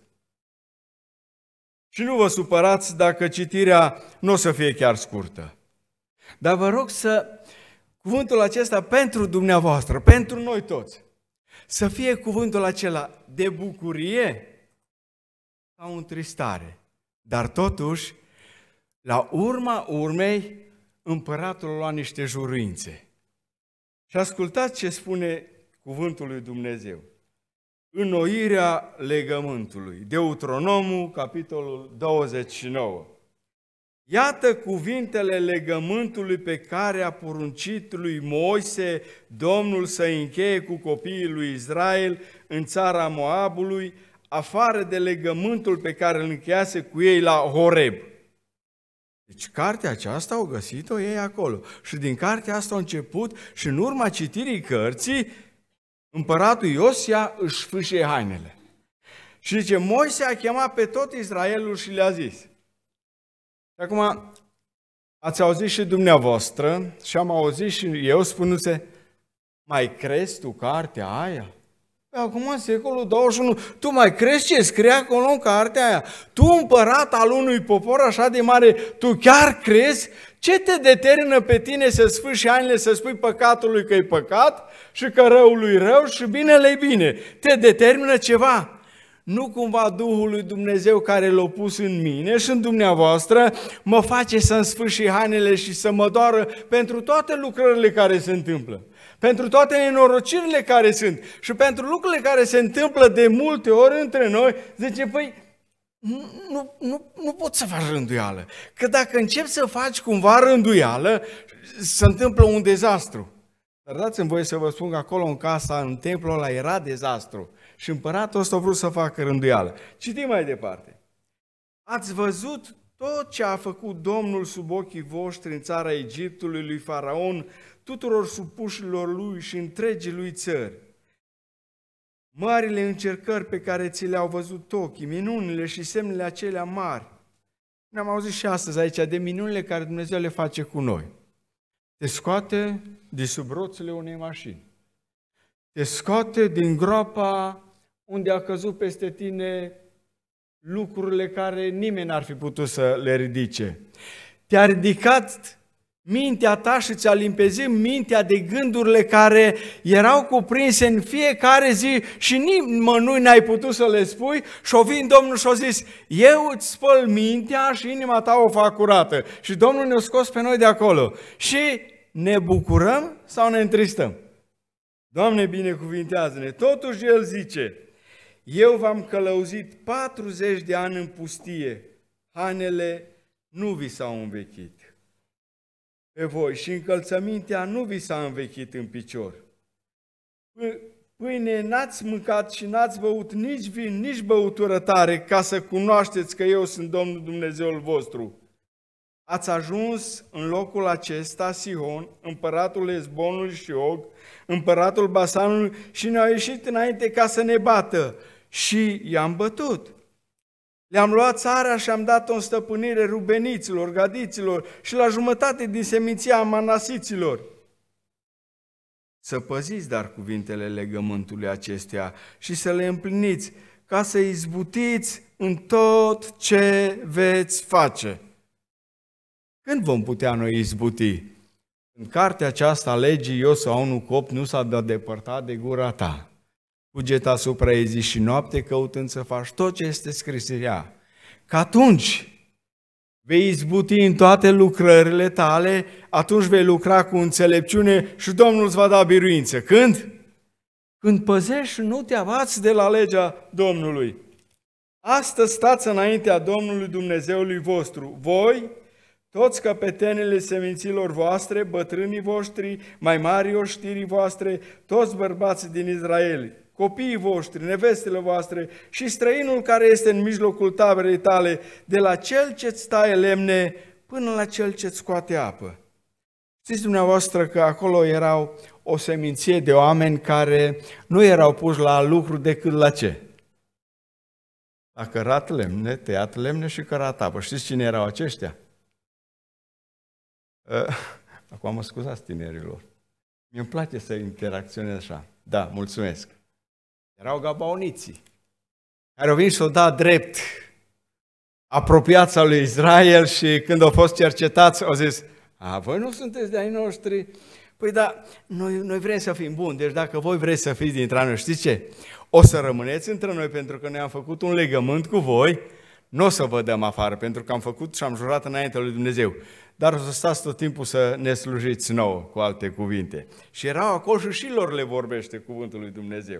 Și nu vă supărați dacă citirea nu o să fie chiar scurtă. Dar vă rog să cuvântul acesta pentru dumneavoastră, pentru noi toți, să fie cuvântul acela de bucurie sau întristare, dar totuși, la urma urmei, împăratul a luat niște juruințe. Și ascultați ce spune cuvântul lui Dumnezeu. Înnoirea legământului. Deuteronomul, capitolul 29. Iată cuvintele legământului pe care a poruncit lui Moise Domnul să încheie cu copiii lui Israel în țara Moabului, afară de legământul pe care îl încheiase cu ei la Horeb. Deci cartea aceasta au găsit-o ei acolo. Și din cartea asta a început și în urma citirii cărții, împăratul Iosia își sfâșie hainele. Și zice, Moise a chemat pe tot Israelul și le-a zis. Și acum, ați auzit și dumneavoastră și am auzit și eu spunându-se, mai crezi tu cartea aia? Acum, în secolul 21, tu mai crezi ce scrie acolo în cartea aia? Tu, împărat al unui popor așa de mare, tu chiar crezi? Ce te determină pe tine să sfâși hainele, să spui păcatului că e păcat și că răului rău și binele e bine? Te determină ceva? Nu cumva Duhul lui Dumnezeu care l-a pus în mine și în dumneavoastră mă face să-mi sfâși hainele și să mă doară pentru toate lucrările care se întâmplă, pentru toate nenorocirile care sunt și pentru lucrurile care se întâmplă de multe ori între noi, zice, păi, nu poți să faci rânduială. Că dacă începi să faci cumva rânduială, se întâmplă un dezastru. Dar dați-mi voie să vă spun că acolo în casa, în templul ăla, era dezastru. Și împăratul ăsta a vrut să facă rânduială. Citim mai departe. Ați văzut tot ce a făcut Domnul sub ochii voștri în țara Egiptului, lui Faraon, tuturor supușilor lui și întregii lui țări. Marile încercări pe care ți le-au văzut ochii, minunile și semnele acelea mari. Ne-am auzit și astăzi aici de minunile care Dumnezeu le face cu noi. Te scoate de sub roțile unei mașini. Te scoate din groapa unde a căzut peste tine lucrurile care nimeni n-ar fi putut să le ridice. Te-a ridicat mintea ta și ți-a limpezit mintea de gândurile care erau cuprinse în fiecare zi și nimănui n-ai putut să le spui și o vin Domnul și-a zis, eu îți spăl mintea și inima ta o fac curată. Și Domnul ne-a scos pe noi de acolo. Și ne bucurăm sau ne întristăm? Doamne, binecuvintează-ne! Totuși El zice, eu v-am călăuzit 40 de ani în pustie, hainele nu vi s-au învechit pe voi și încălțămintea nu vi s-a învechit în picior. Pâine n-ați mâncat și n-ați băut nici vin, nici băutură tare, ca să cunoașteți că eu sunt Domnul Dumnezeul vostru. Ați ajuns în locul acesta, Sihon, împăratul Hezbonului și Og, împăratul Basanului și ne-au ieșit înainte ca să ne bată și i-am bătut. Le-am luat țara și am dat-o în stăpânire rubeniților, gadiților și la jumătate din seminția manasiților. Să păziți dar cuvintele legământului acestea și să le împliniți ca să izbutiți în tot ce veți face. Când vom putea noi izbuti? În cartea aceasta a legii Iosua 1:8 nu s-a depărtat de gura ta. Cuget asupra ei zi și noapte, căutând să faci tot ce este scris în ea. Că atunci vei izbuti în toate lucrările tale, atunci vei lucra cu înțelepciune și Domnul îți va da biruință. Când? Când păzești și nu te abați de la legea Domnului. Astăzi stați înaintea Domnului Dumnezeului vostru, voi, toți căpetenile seminților voastre, bătrânii voștri, mai mari oștirii voastre, toți bărbații din Israel, copiii voștri, nevestele voastre și străinul care este în mijlocul taberei tale, de la cel ce-ți taie lemne până la cel ce-ți scoate apă. Știți dumneavoastră că acolo erau o seminție de oameni care nu erau puși la lucru decât la ce? La cărat lemne, tăiat lemne și cărat apă. Știți cine erau aceștia? Acum mă scuzați tinerilor. Mi-mi place să interacționez așa. Da, mulțumesc. Erau gabaoniții, care au venit și s-au dat drept apropiața lui Israel și când au fost cercetați, au zis, voi nu sunteți de ai noștri? Păi da, noi vrem să fim buni, deci dacă voi vreți să fiți dintre noi, știți ce? O să rămâneți între noi pentru că noi am făcut un legământ cu voi, nu o să vă dăm afară pentru că am făcut și am jurat înaintea lui Dumnezeu. Dar o să stați tot timpul să ne slujiți nouă, cu alte cuvinte. Și erau acolo și lor le vorbește cuvântul lui Dumnezeu.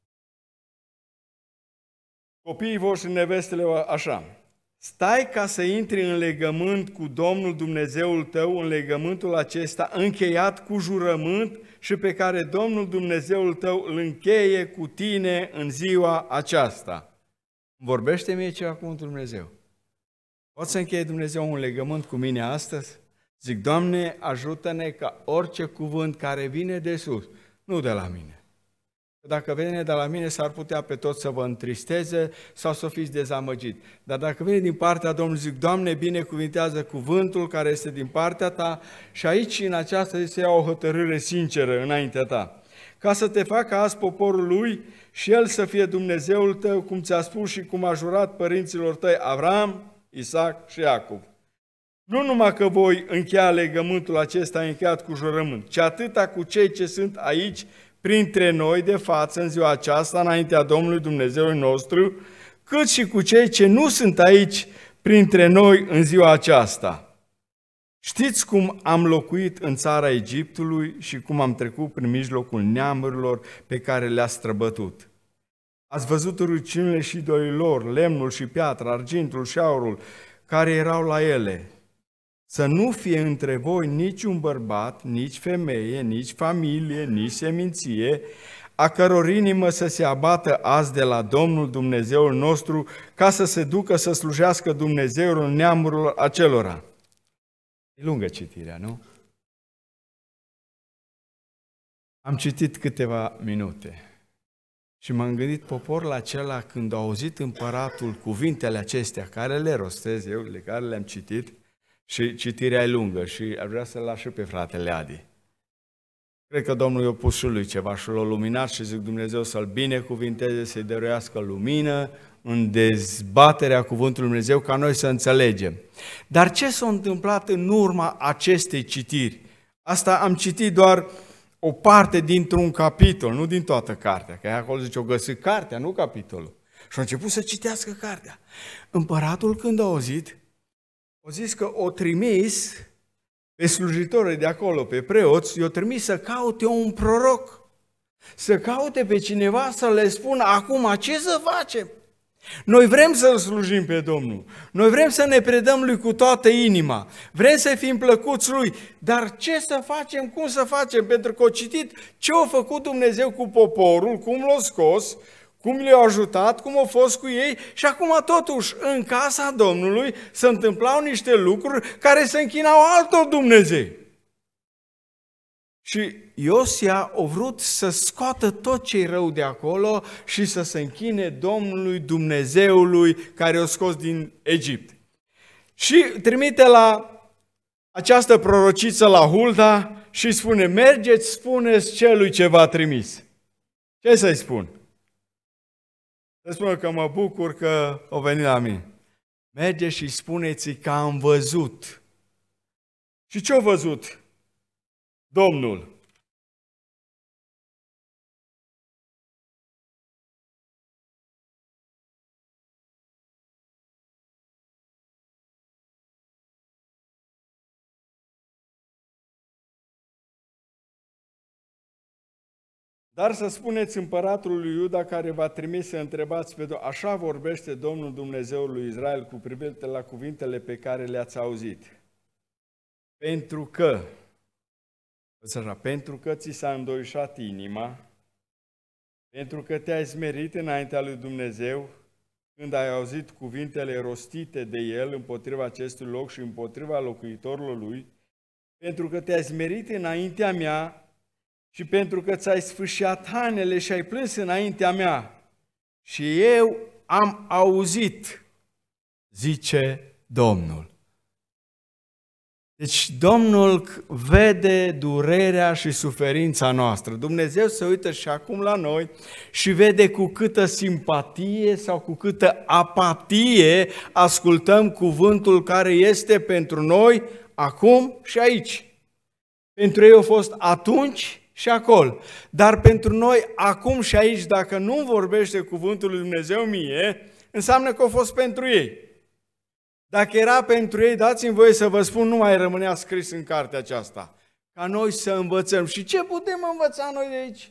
Copiii voștri, nevestele, așa. Stai ca să intri în legământ cu Domnul Dumnezeul tău, în legământul acesta încheiat cu jurământ și pe care Domnul Dumnezeul tău îl încheie cu tine în ziua aceasta. Vorbește mie ceva cuvântul Dumnezeu. Poți să încheie Dumnezeu un legământ cu mine astăzi? Zic, Doamne, ajută-ne ca orice cuvânt care vine de sus, nu de la mine. Dacă vine de la mine, s-ar putea pe toți să vă întristeze sau să fiți dezamăgit. Dar dacă vine din partea Domnului, zic, Doamne, binecuvintează cuvântul care este din partea Ta și aici, în aceasta zi, să iau o hotărâre sinceră înaintea Ta. Ca să te facă azi poporul Lui și El să fie Dumnezeul tău, cum ți-a spus și cum a jurat părinților tăi Avram, Isaac și Iacov. Nu numai că voi încheia legământul acesta încheiat cu jurământ, ci atâta cu cei ce sunt aici printre noi de față în ziua aceasta, înaintea Domnului Dumnezeului nostru, cât și cu cei ce nu sunt aici printre noi în ziua aceasta. Știți cum am locuit în țara Egiptului și cum am trecut prin mijlocul neamurilor pe care le-a străbătut. Ați văzut râciunile și idolilor, lemnul și piatra, argintul și aurul, care erau la ele. Să nu fie între voi niciun bărbat, nici femeie, nici familie, nici seminție, a căror inimă să se abată azi de la Domnul Dumnezeul nostru, ca să se ducă să slujească Dumnezeul neamurilor acelora. E lungă citirea, nu? Am citit câteva minute și m-am gândit poporul acela când a auzit împăratul cuvintele acestea, care le rostez eu, care le-am citit, și citirea e lungă și aș vrea să-l las și pe fratele Adi. Cred că Domnul i-a pus și lui ceva și l-a luminat și zic Dumnezeu să-l binecuvinteze, să-i dăruiască lumină în dezbaterea cuvântului Dumnezeu ca noi să înțelegem. Dar ce s-a întâmplat în urma acestei citiri? Asta am citit doar o parte dintr-un capitol, nu din toată cartea, că acolo zice, o găsit cartea, nu capitolul. Și a început să citească cartea. Împăratul când a auzit, a zis că o trimis pe slujitorii de acolo, pe preoți, i-o trimis să caute un proroc, să caute pe cineva să le spună acum ce să facem. Noi vrem să-L slujim pe Domnul, noi vrem să ne predăm Lui cu toată inima, vrem să fim plăcuți Lui, dar ce să facem, cum să facem? Pentru că au citit ce a făcut Dumnezeu cu poporul, cum l-a scos, cum le-a ajutat, cum a fost cu ei și acum totuși în casa Domnului se întâmplau niște lucruri care se închinau altor Dumnezei. Și Iosia a vrut să scoată tot ce-i rău de acolo și să se închine Domnului Dumnezeului care o scos din Egipt. Și trimite la această prorociță la Hulda și spune, mergeți, spuneți celui ce v-a trimis. Ce să-i spun? Să spună că mă bucur că o venit la mine. Mergeți și spuneți că am văzut. Și ce-a văzut Domnul? Dar să spuneți împăratului lui Iuda care v-a trimis să întrebați pe Domnul, așa vorbește Domnul Dumnezeul lui Israel cu privire la cuvintele pe care le-ați auzit. Pentru că ți s-a îndoișat inima, pentru că te-ai smerit înaintea lui Dumnezeu, când ai auzit cuvintele rostite de El împotriva acestui loc și împotriva locuitorilor lui, pentru că te-ai smerit înaintea mea, și pentru că ți-ai sfâșiat hainele și ai plâns înaintea mea, și eu am auzit, zice Domnul. Deci Domnul vede durerea și suferința noastră. Dumnezeu se uită și acum la noi și vede cu câtă simpatie sau cu câtă apatie ascultăm cuvântul care este pentru noi acum și aici. Pentru ei a fost atunci și acolo. Dar pentru noi, acum și aici, dacă nu vorbește cuvântul lui Dumnezeu mie, înseamnă că a fost pentru ei. Dacă era pentru ei, dați-mi voie să vă spun, nu mai rămânea scris în cartea aceasta. Ca noi să învățăm. Și ce putem învăța noi de aici?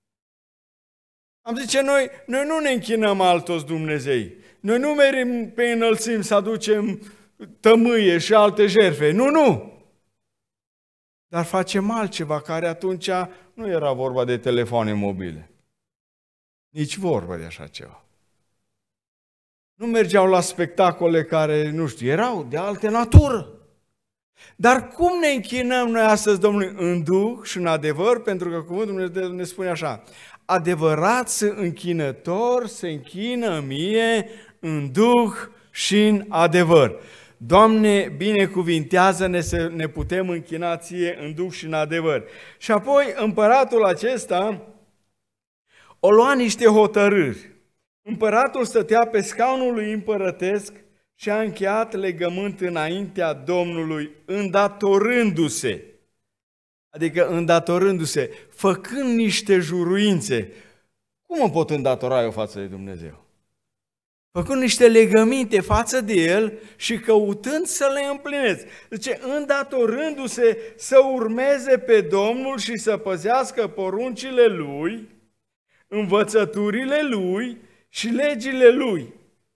Am zice, noi nu ne închinăm altos Dumnezei. Noi nu merim pe înălțimi să aducem tămâie și alte jertfe. Nu! Dar facem altceva, care atunci nu era vorba de telefoane mobile. Nici vorba de așa ceva. Nu mergeau la spectacole care, nu știu, erau de altă natură. Dar cum ne închinăm noi astăzi Domnului? În duh și în adevăr, pentru că cuvântul Dumnezeu ne spune așa: adevărați închinători se închină mie în duh și în adevăr. Doamne, binecuvintează-ne să ne putem închina ție în duh și în adevăr. Și apoi împăratul acesta o lua niște hotărâri. Împăratul stătea pe scaunul lui împărătesc și a încheiat legământ înaintea Domnului, îndatorându-se. Adică îndatorându-se, făcând niște juruințe. Cum mă pot îndatora eu față de Dumnezeu? Făcând niște legăminte față de El și căutând să le împlinesc. Deci, îndatorându-se să urmeze pe Domnul și să păzească poruncile Lui, învățăturile Lui și legile Lui.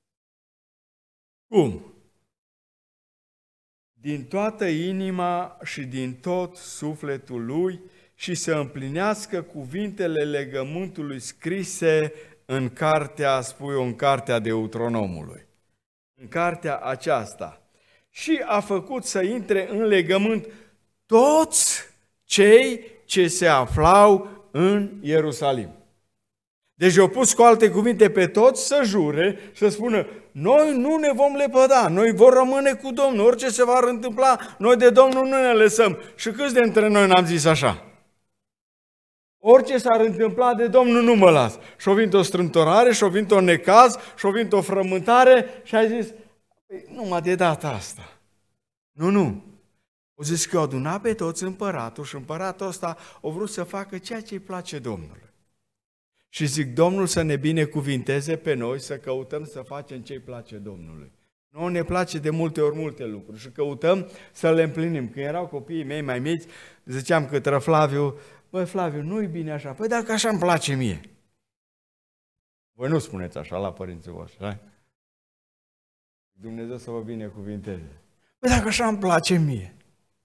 Cum? Din toată inima și din tot sufletul Lui și să împlinească cuvintele legământului scrise în cartea, spui eu, în cartea Deuteronomului. În cartea aceasta. Și a făcut să intre în legământ toți cei ce se aflau în Ierusalim. Deci au pus cu alte cuvinte pe toți să jure și să spună: noi nu ne vom lepăda, noi vom rămâne cu Domnul, orice se va întâmpla, noi de Domnul nu ne lăsăm. Și câți dintre noi n-am zis așa? Orice s-ar întâmpla de Domnul nu mă las. Și-o vint o strâmtorare, și-o vint o necaz, și-o vint o frământare și a zis: păi, numai de data asta. Nu. O zis că o aduna pe toți împăratul și împăratul ăsta a vrut să facă ceea ce îi place Domnului. Și zic, Domnul să ne binecuvinteze pe noi să căutăm să facem ce îi place Domnului. Nouă ne place de multe ori multe lucruri și căutăm să le împlinim. Când erau copiii mei mai mici, ziceam către Flaviu: băi, Flaviu, nu-i bine așa. Păi dacă așa îmi place mie. Voi nu spuneți așa la părinții voștri, hai? Dumnezeu să vă binecuvinteze. Păi dacă așa îmi place mie.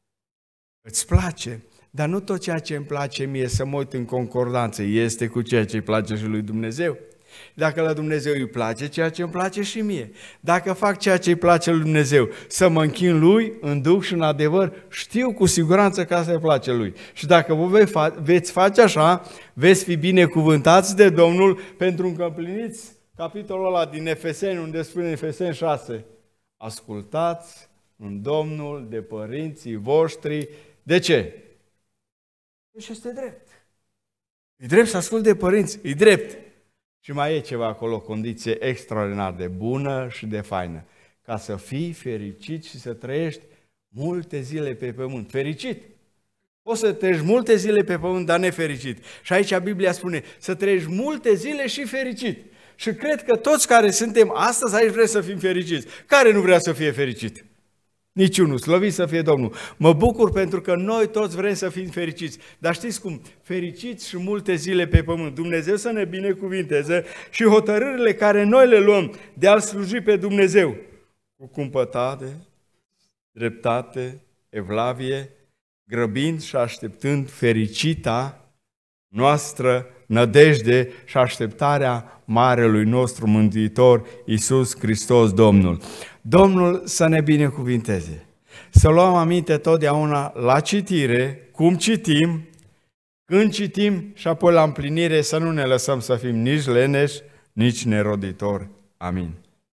Îți place, dar nu tot ceea ce îmi place mie să mă uit în concordanță este cu ceea ce îi place și lui Dumnezeu. Dacă la Dumnezeu îi place ceea ce îmi place și mie. Dacă fac ceea ce îi place lui Dumnezeu, să mă închin Lui în duh și în adevăr, știu cu siguranță că asta îi place Lui. Și dacă vă veți face așa, veți fi binecuvântați de Domnul, pentru că împliniți capitolul ăla din Efeseni, unde spune în Efeseni 6: ascultați în Domnul de părinții voștri. De ce? Deci este drept. E drept să ascult de părinți, e drept. Și mai e ceva acolo, o condiție extraordinar de bună și de faină. Ca să fii fericit și să trăiești multe zile pe pământ. Fericit! Poți să trăiești multe zile pe pământ, dar nefericit. Și aici Biblia spune să trăiești multe zile și fericit. Și cred că toți care suntem astăzi aici vrem să fim fericiți. Care nu vrea să fie fericit? Niciunul, slăvit să fie Domnul. Mă bucur pentru că noi toți vrem să fim fericiți. Dar știți cum? Fericiți și multe zile pe pământ. Dumnezeu să ne binecuvinteze și hotărârile care noi le luăm de a-L sluji pe Dumnezeu cu cumpătate, dreptate, evlavie, grăbind și așteptând fericita noastră nădejde și așteptarea Marelui nostru Mântuitor, Iisus Hristos Domnul. Domnul să ne binecuvinteze. Să luăm aminte totdeauna la citire, cum citim, când citim și apoi la împlinire, să nu ne lăsăm să fim nici leneși, nici neroditori. Amin.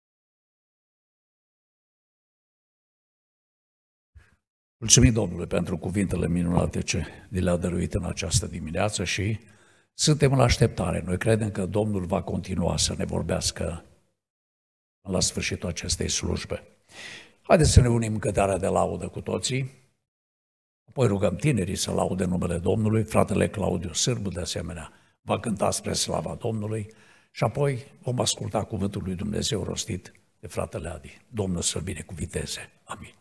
Mulțumim Domnului pentru cuvintele minunate ce le-a dăruit în această dimineață și suntem în așteptare. Noi credem că Domnul va continua să ne vorbească la sfârșitul acestei slujbe. Haideți să ne unim cântarea de laudă cu toții. Apoi rugăm tinerii să laude numele Domnului, fratele Claudiu Sârbu de asemenea va cânta spre slava Domnului și apoi vom asculta cuvântul lui Dumnezeu rostit de fratele Adi. Domnul să-l binecuvinteze. Amin.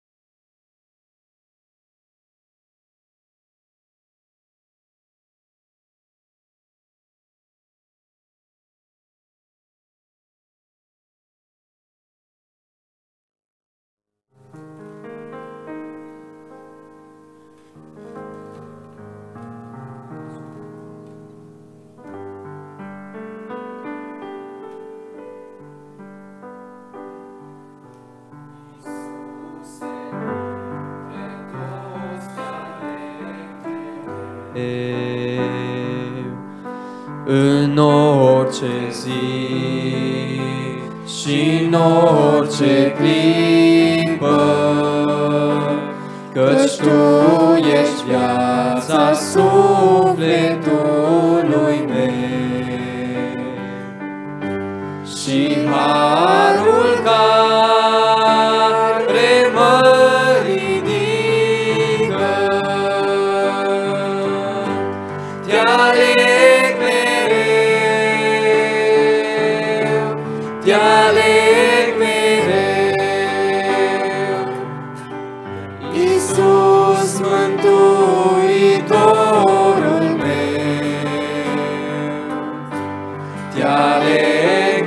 În orice zi și în orice clipă, căci Tu ești viața sufletului meu și harul care mă ridică, Te aleg mereu, Te aleg mereu, Iisus Mântuitorul meu, Te aleg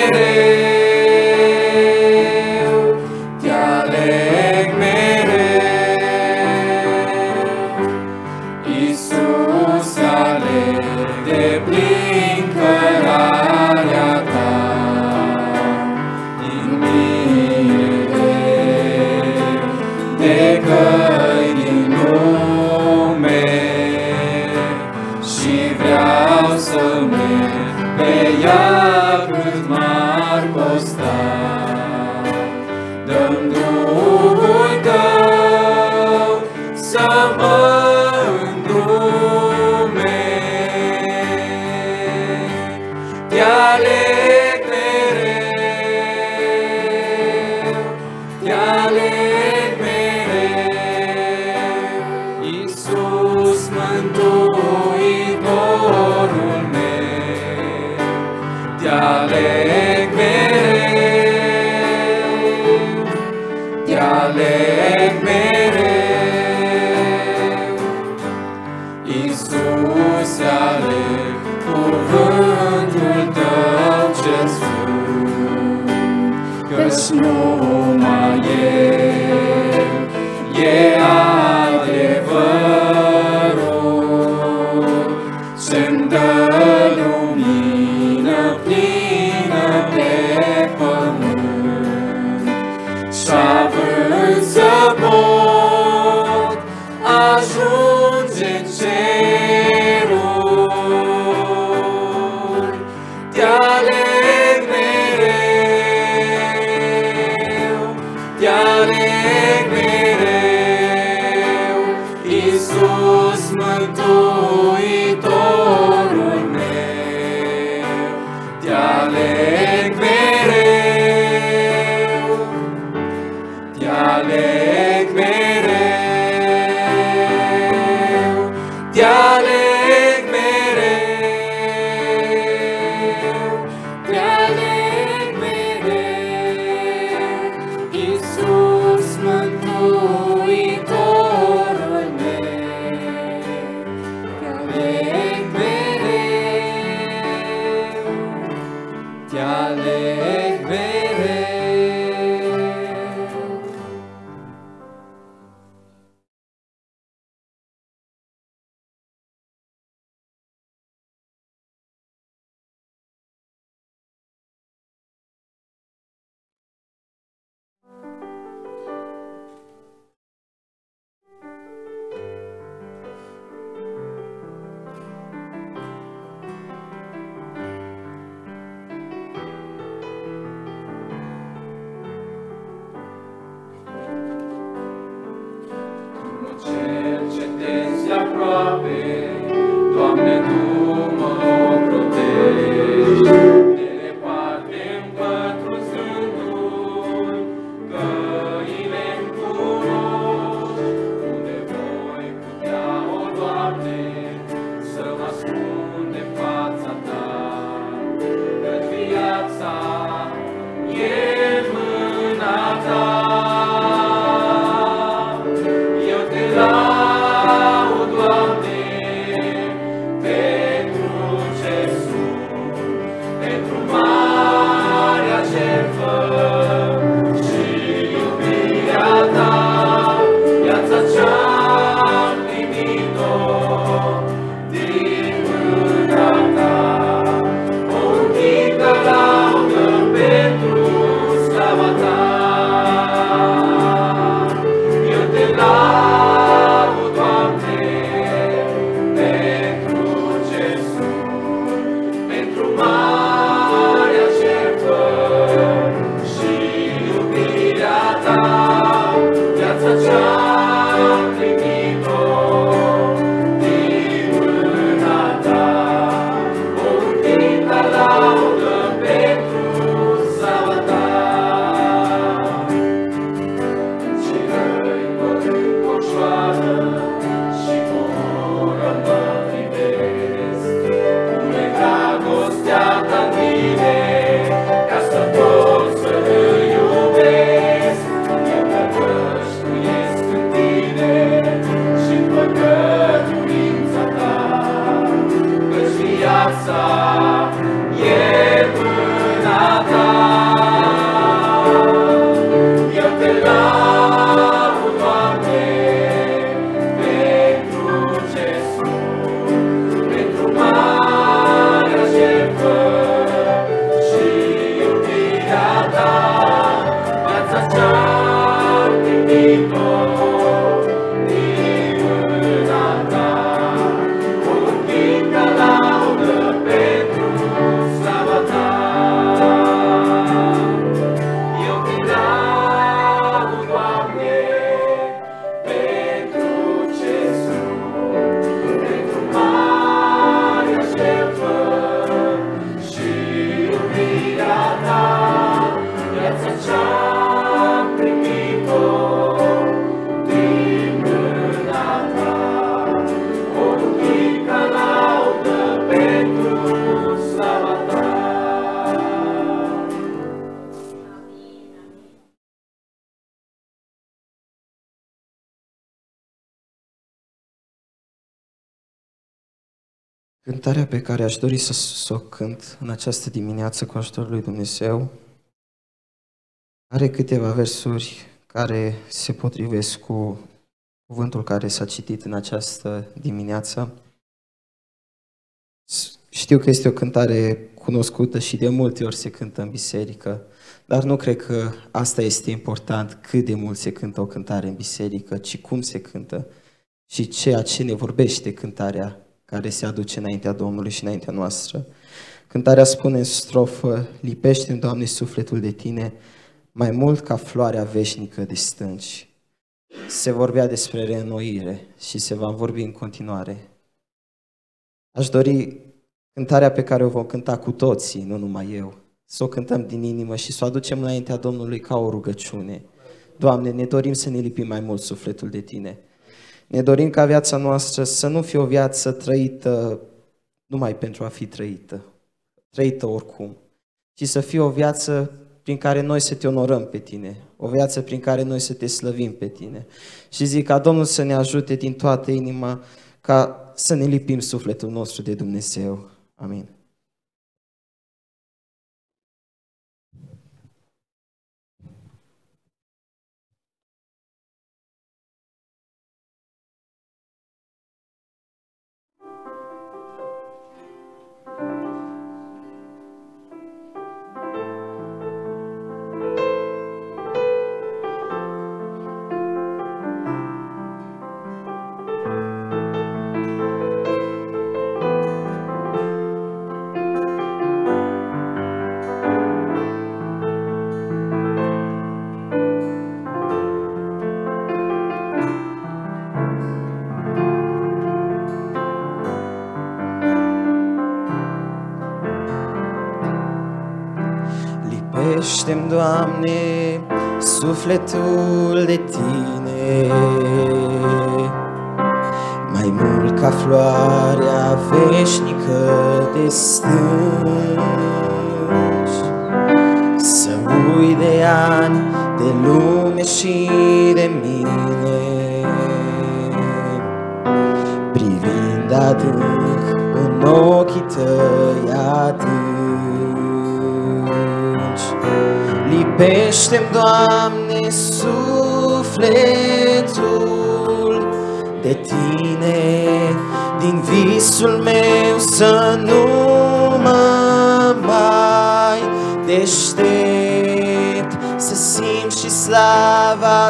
mereu, Te aleg mereu, Iisus, aleg de plin cărarea Ta din mine, de căi din lume, și vreau să merg pe ea cât m-ar costa. Dă-mi Duhul Tău să mă îndrume, Te aleg mereu, Te aleg mereu, Iisus Mântuitorul meu, Te aleg mereu, Te aleg mereu, Iisus, aleg cuvântul Tău cel sfânt, căci numai El e adevărul ce-mi dă lumină plină pe pământ, și având să pot ajunge în ceruri, Te aleg mereu, Te aleg viața e mâna ta. Eu te laud, Doamne, pentru ce sunt, pentru marea jertfă și iubirea ta, viața ce-am primit-o. Cântarea pe care aș dori să o cânt în această dimineață cu ajutorul lui Dumnezeu are câteva versuri care se potrivesc cu cuvântul care s-a citit în această dimineață. Știu că este o cântare cunoscută și de multe ori se cântă în biserică, dar nu cred că asta este important, cât de mult se cântă o cântare în biserică, ci cum se cântă și ceea ce ne vorbește cântarea care se aduce înaintea Domnului și înaintea noastră. Cântarea spune în strofă: lipește-mi, Doamne, sufletul de Tine, mai mult ca floarea veșnică de stânci. Se vorbea despre reînnoire și se va vorbi în continuare. Aș dori cântarea pe care o vom cânta cu toții, nu numai eu, să o cântăm din inimă și să o aducem înaintea Domnului ca o rugăciune. Doamne, ne dorim să ne lipim mai mult sufletul de Tine. Ne dorim ca viața noastră să nu fie o viață trăită numai pentru a fi trăită oricum, ci să fie o viață prin care noi să Te onorăm pe Tine, o viață prin care noi să Te slăvim pe Tine. Și zic ca Domnul să ne ajute din toată inima ca să ne lipim sufletul nostru de Dumnezeu. Amin. Lipește-mi, Doamne, sufletul de Tine, mai mult ca floarea veșnică de stânci. Să uit de ani, de lume și de mine, privind adânc în ochii Tăi adânci. Lipește-mi, Doamne, sufletul de Tine, din visul meu să nu mă mai deștept, să simt și slava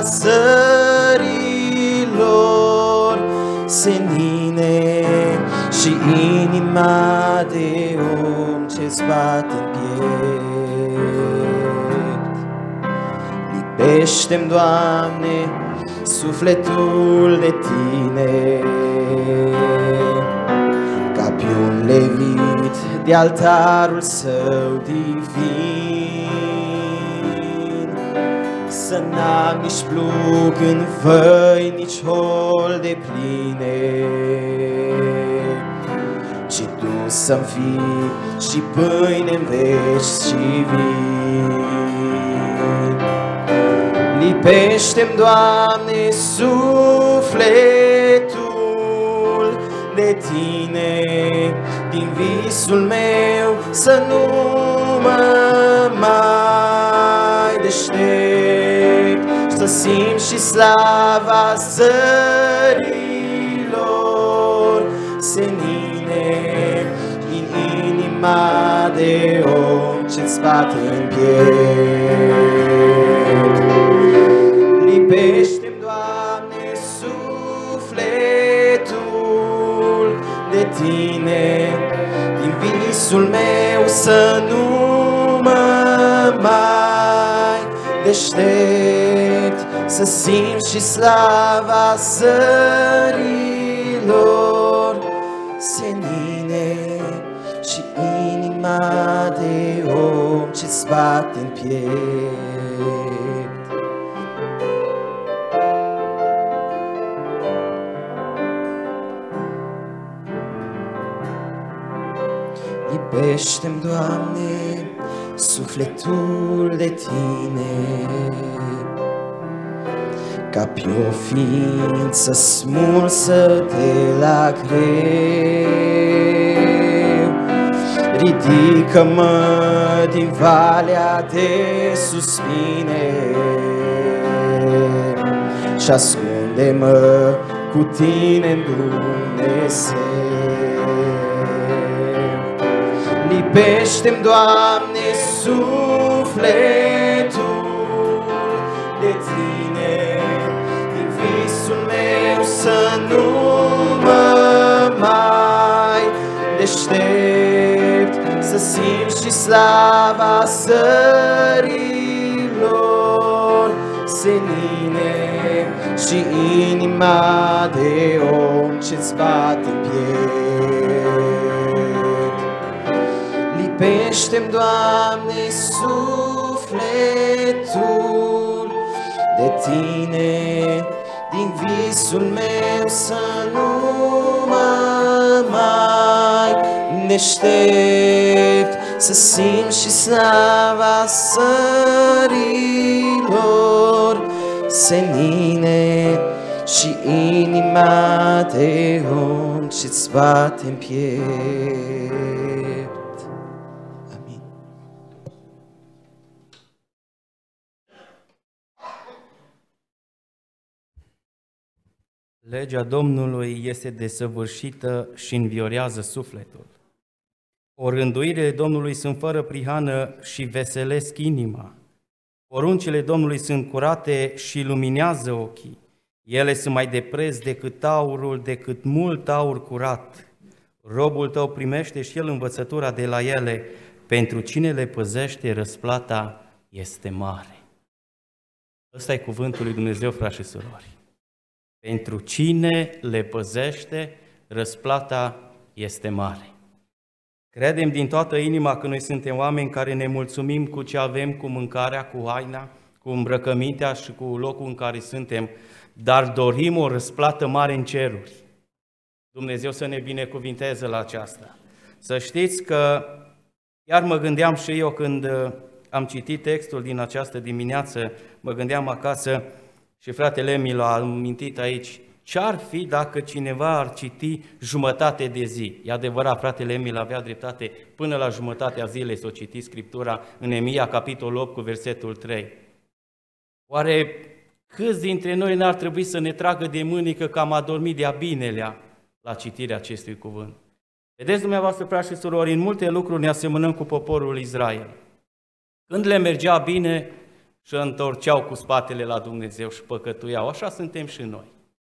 zărilor senine și inima de om ce-ți bate în piept. Lipește-mi, Doamne, sufletul de Tine, ca pe un levit de altarul Său divin, să n-am nici plug în văi, nici hol de pline, ci Tu să-mi fii și pâine-n veci și vin. Lipește-mi, Doamne, sufletul de Tine, din vis visul meu să nu mă mai deștept, să simt și slava zărilor senine din inima de om ce-ți bat în piept. Lipește-mi, Doamne, sufletul de Tine, din visul meu să nu mă mai deștept, să simt și slava zărilor senine și inima de om ce-ți bate în piept. Lipește-mi, Doamne, sufletul de Tine, ca pe o ființă smulsă de la greu. Ridică-mă din valea de suspine și ascunde-mă cu Tine în Dumnezeu. Lipește-mi, Doamne, sufletul de Tine, din visul meu să nu mă mai deștept, să simt și slava zărilor senine și inima de om ce-ți bate în piept. Lipește-mi, Doamne, sufletul de Tine, din visul meu să nu mă mai deștept, să simt și slava zărilor senine și inima de om ce-ți bate în piept. Amin. Legea Domnului este desăvârșită și înviorează sufletul. Orânduirile Domnului sunt fără prihană și veselesc inima. Poruncile Domnului sunt curate și luminează ochii. Ele sunt mai de preț decât aurul, decât mult aur curat. Robul tău primește și el învățătura de la ele. Pentru cine le păzește, răsplata este mare. Ăsta e cuvântul lui Dumnezeu, frați și surori. Pentru cine le păzește, răsplata este mare. Credem din toată inima că noi suntem oameni care ne mulțumim cu ce avem, cu mâncarea, cu haina, cu îmbrăcămintea și cu locul în care suntem, dar dorim o răsplată mare în ceruri. Dumnezeu să ne binecuvinteze la aceasta. Să știți că iar mă gândeam și eu când am citit textul din această dimineață, mă gândeam acasă și fratele Emi l-a amintit aici, ce-ar fi dacă cineva ar citi jumătate de zi? E adevărat, fratele Emil avea dreptate, până la jumătatea zilei să o citi Scriptura în Neemia, capitolul 8, cu versetul 3. Oare câți dintre noi n-ar trebui să ne tragă de mânică că am adormit de-a binelea la citirea acestui cuvânt? Vedeți dumneavoastră, frați și surori, în multe lucruri ne asemănăm cu poporul Israel. Când le mergea bine, și întorceau cu spatele la Dumnezeu și păcătuiau. Așa suntem și noi.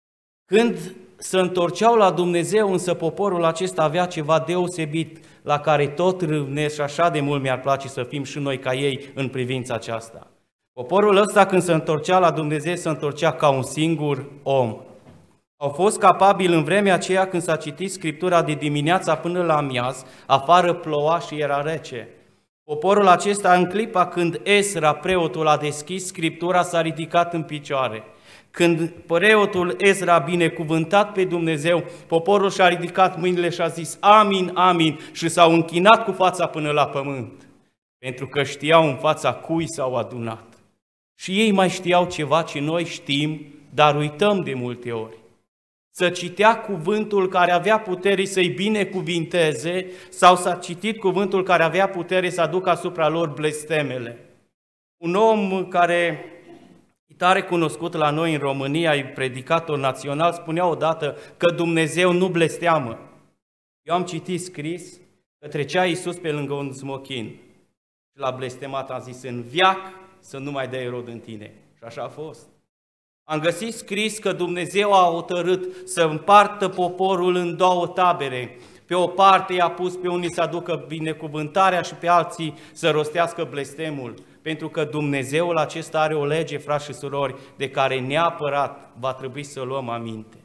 Când se întorceau la Dumnezeu, însă poporul acesta avea ceva deosebit la care tot râvnesc și așa de mult mi-ar place să fim și noi ca ei în privința aceasta. Poporul ăsta când se întorcea la Dumnezeu, se întorcea ca un singur om. Au fost capabili în vremea aceea când s-a citit Scriptura de dimineața până la amiaz, afară ploua și era rece. Poporul acesta, în clipa când Ezra, preotul, a deschis Scriptura, s-a ridicat în picioare. Când preotul Ezra a binecuvântat pe Dumnezeu, poporul și-a ridicat mâinile și a zis amin, amin și s-au închinat cu fața până la pământ, pentru că știau în fața cui s-au adunat. Și ei mai știau ceva ce noi știm, dar uităm de multe ori. să citea cuvântul care avea putere să-i binecuvinteze sau s-a citit cuvântul care avea putere să aducă asupra lor blestemele. Un om care e tare cunoscut la noi în România, e predicator național, spunea odată că Dumnezeu nu blesteamă. Eu am citit scris că trecea Iisus pe lângă un smochin și l-a blestemat, a zis, în veac să nu mai dai rod în tine. Și așa a fost. Am găsit scris că Dumnezeu a hotărât să împartă poporul în două tabere. Pe o parte i-a pus pe unii să aducă binecuvântarea și pe alții să rostească blestemul. Pentru că Dumnezeul acesta are o lege, frați și surori, de care neapărat va trebui să luăm aminte.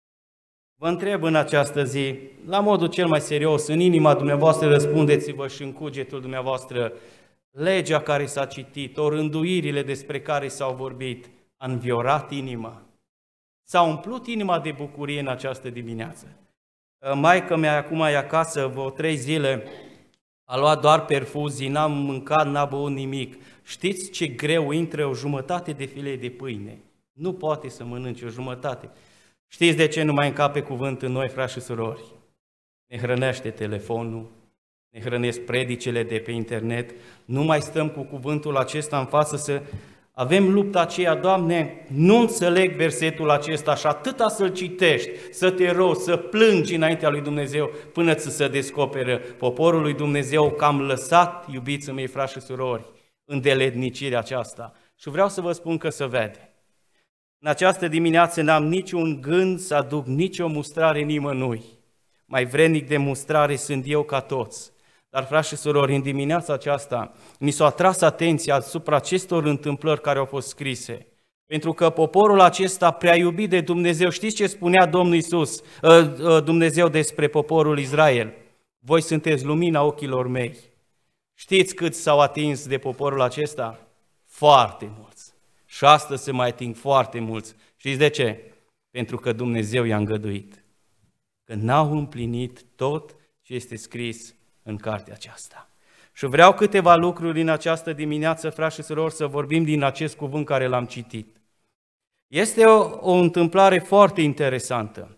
Vă întreb în această zi, la modul cel mai serios, în inima dumneavoastră răspundeți-vă și în cugetul dumneavoastră, legea care s-a citit, rânduirile despre care s-au vorbit, a înviorat inima. S-a umplut inima de bucurie în această dimineață. Maică mea acum e acasă, vreo 3 zile, a luat doar perfuzii, n-am mâncat, n-a băut nimic. Știți ce greu intră o jumătate de filei de pâine? Nu poate să mănânce o jumătate. Știți de ce nu mai încape cuvânt în noi, frați și surori? Ne hrănește telefonul, ne hrănesc predicele de pe internet, nu mai stăm cu cuvântul acesta în față să avem lupta aceea, Doamne, nu înțeleg versetul acesta și atâta să-l citești, să te rogi, să plângi înaintea lui Dumnezeu până ți se descoperă poporul lui Dumnezeu că am lăsat, iubiții mei, frați și surori, îndeletnicirea aceasta. Și vreau să vă spun că se vede. În această dimineață n-am niciun gând să aduc nicio mustrare nimănui. Mai vrednic de mustrare sunt eu ca toți. Dar, frați și surori, în dimineața aceasta mi s-a atras atenția asupra acestor întâmplări care au fost scrise. Pentru că poporul acesta prea iubit de Dumnezeu, știți ce spunea Domnul Iisus, Dumnezeu despre poporul Israel? Voi sunteți lumina ochilor mei. Știți cât s-au atins de poporul acesta? Foarte mulți. Și astăzi se mai ating foarte mulți. Știți de ce? Pentru că Dumnezeu i-a îngăduit. Că n-au împlinit tot ce este scris în cartea aceasta. Și vreau câteva lucruri în această dimineață, frați și surori, să vorbim din acest cuvânt care l-am citit. Este o întâmplare foarte interesantă.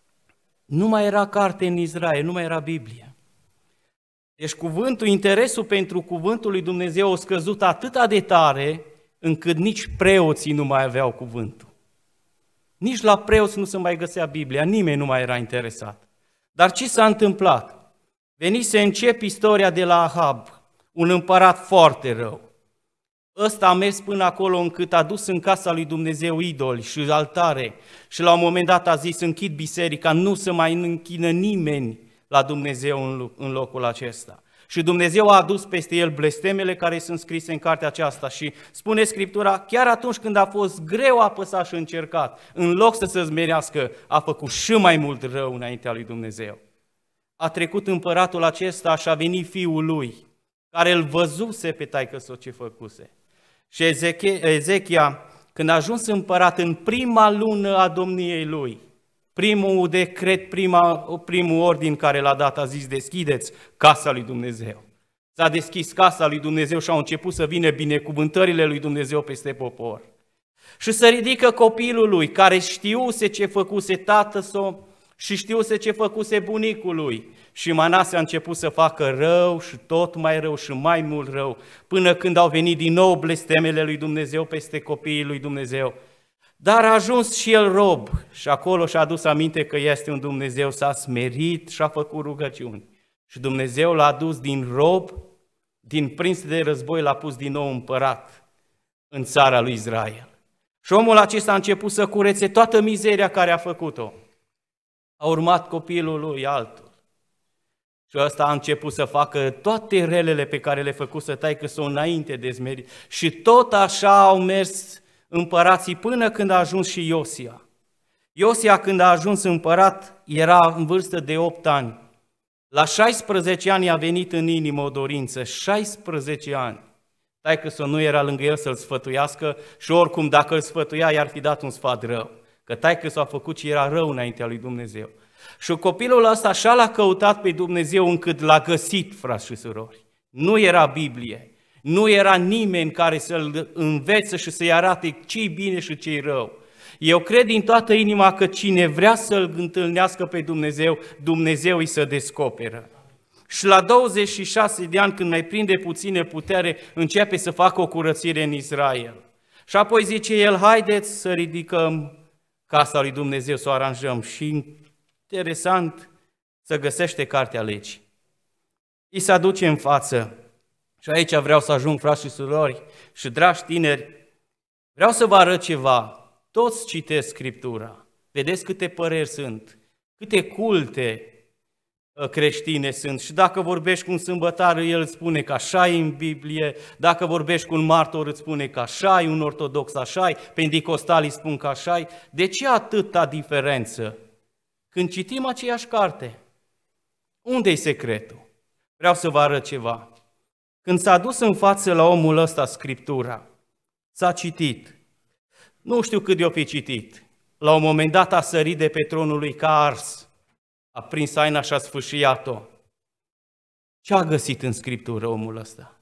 Nu mai era carte în Israel, nu mai era Biblie. Deci interesul pentru cuvântul lui Dumnezeu a scăzut atât de tare, încât nici preoții nu mai aveau cuvântul. Nici la preoți nu se mai găsea Biblia, nimeni nu mai era interesat. Dar ce s-a întâmplat? Venise încep istoria de la Ahab, un împărat foarte rău. Ăsta a mers până acolo încât a dus în casa lui Dumnezeu idoli și altare și la un moment dat a zis, închid biserica, nu se mai închină nimeni la Dumnezeu în locul acesta. Și Dumnezeu a adus peste el blestemele care sunt scrise în cartea aceasta și spune Scriptura, chiar atunci când a fost greu apăsat și încercat, în loc să se smerească, a făcut și mai mult rău înaintea lui Dumnezeu. A trecut împăratul acesta și a venit fiul lui, care îl văzuse pe taică-s-o ce făcuse. Și Ezechia, când a ajuns împărat în prima lună a domniei lui, primul decret, primul ordin care l-a dat, a zis, deschideți casa lui Dumnezeu. S-a deschis casa lui Dumnezeu și au început să vină binecuvântările lui Dumnezeu peste popor. Și se ridică copilul lui, care știuse ce făcuse tatăl-său și știuse ce făcuse bunicul lui. Și Manase a început să facă rău și tot mai rău și mai mult rău, până când au venit din nou blestemele lui Dumnezeu peste copiii lui Dumnezeu. Dar a ajuns și el rob și acolo și-a adus aminte că este un Dumnezeu, s-a smerit și a făcut rugăciuni. Și Dumnezeu l-a adus din rob, din prinț de război, l-a pus din nou împărat în țara lui Israel. Și omul acesta a început să curețe toată mizeria care a făcut-o. A urmat copilul lui altul. Și ăsta a început să facă toate relele pe care le făcuse taică-s-o înainte de smerit. Și tot așa au mers împărații până când a ajuns și Iosia. Iosia, când a ajuns împărat, era în vârstă de 8 ani. La 16 ani a venit în inimă o dorință, 16 ani. Taică-s-o nu era lângă el să-l sfătuiască și oricum dacă îl sfătuia i-ar fi dat un sfat rău. Că taică-s-o a făcut ce era rău înaintea lui Dumnezeu. Și copilul ăsta așa l-a căutat pe Dumnezeu încât l-a găsit, frați și surori. Nu era Biblie, nu era nimeni care să-l învețe și să-i arate ce-i bine și ce-i rău. Eu cred din toată inima că cine vrea să-L întâlnească pe Dumnezeu, Dumnezeu îi se descoperă. Și la 26 de ani, când mai prinde puține putere, începe să facă o curățire în Israel. Și apoi zice el, haideți să ridicăm casa lui Dumnezeu, să o aranjăm. Și interesant, să găsește cartea legii. Îi se aduce în față. Și aici vreau să ajung, frați și surori și dragi tineri, vreau să vă arăt ceva. Toți citesc Scriptura. Vedeți câte păreri sunt, câte culte creștine sunt. Și dacă vorbești cu un sâmbătar, el îți spune că așa e în Biblie, dacă vorbești cu un martor, îți spune că așa e, un ortodox așa e, pentecostalii spun că așa e. De ce atâta diferență? Când citim aceeași carte, unde-i secretul? Vreau să vă arăt ceva. Când s-a dus în față la omul ăsta Scriptura, s-a citit. Nu știu cât de-o fi citit. La un moment dat a sărit de pe tronul lui ca ars. A prins haina și a sfâșiat-o. Ce a găsit în Scriptură omul ăsta?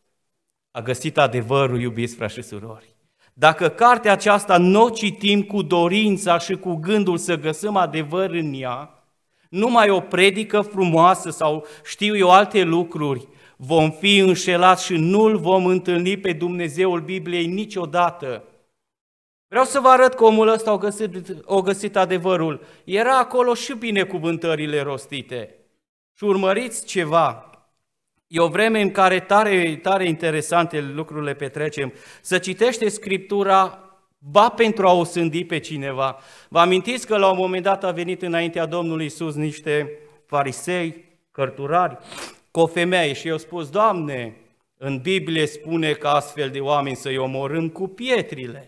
A găsit adevărul, iubiți frați și surori. Dacă cartea aceasta nu o citim cu dorința și cu gândul să găsim adevăr în ea, numai o predică frumoasă sau știu eu alte lucruri, vom fi înșelați și nu-L vom întâlni pe Dumnezeul Bibliei niciodată. Vreau să vă arăt că omul ăsta a găsit adevărul. Era acolo și binecuvântările rostite. Și urmăriți ceva. E o vreme în care tare interesante lucrurile petrecem. Să citește Scriptura, ba pentru a o sândi pe cineva. Vă amintiți că la un moment dat a venit înaintea Domnului Iisus niște farisei, cărturari, cu o femeie și i-au spus, Doamne, în Biblie spune că astfel de oameni să-i omorâm cu pietrile.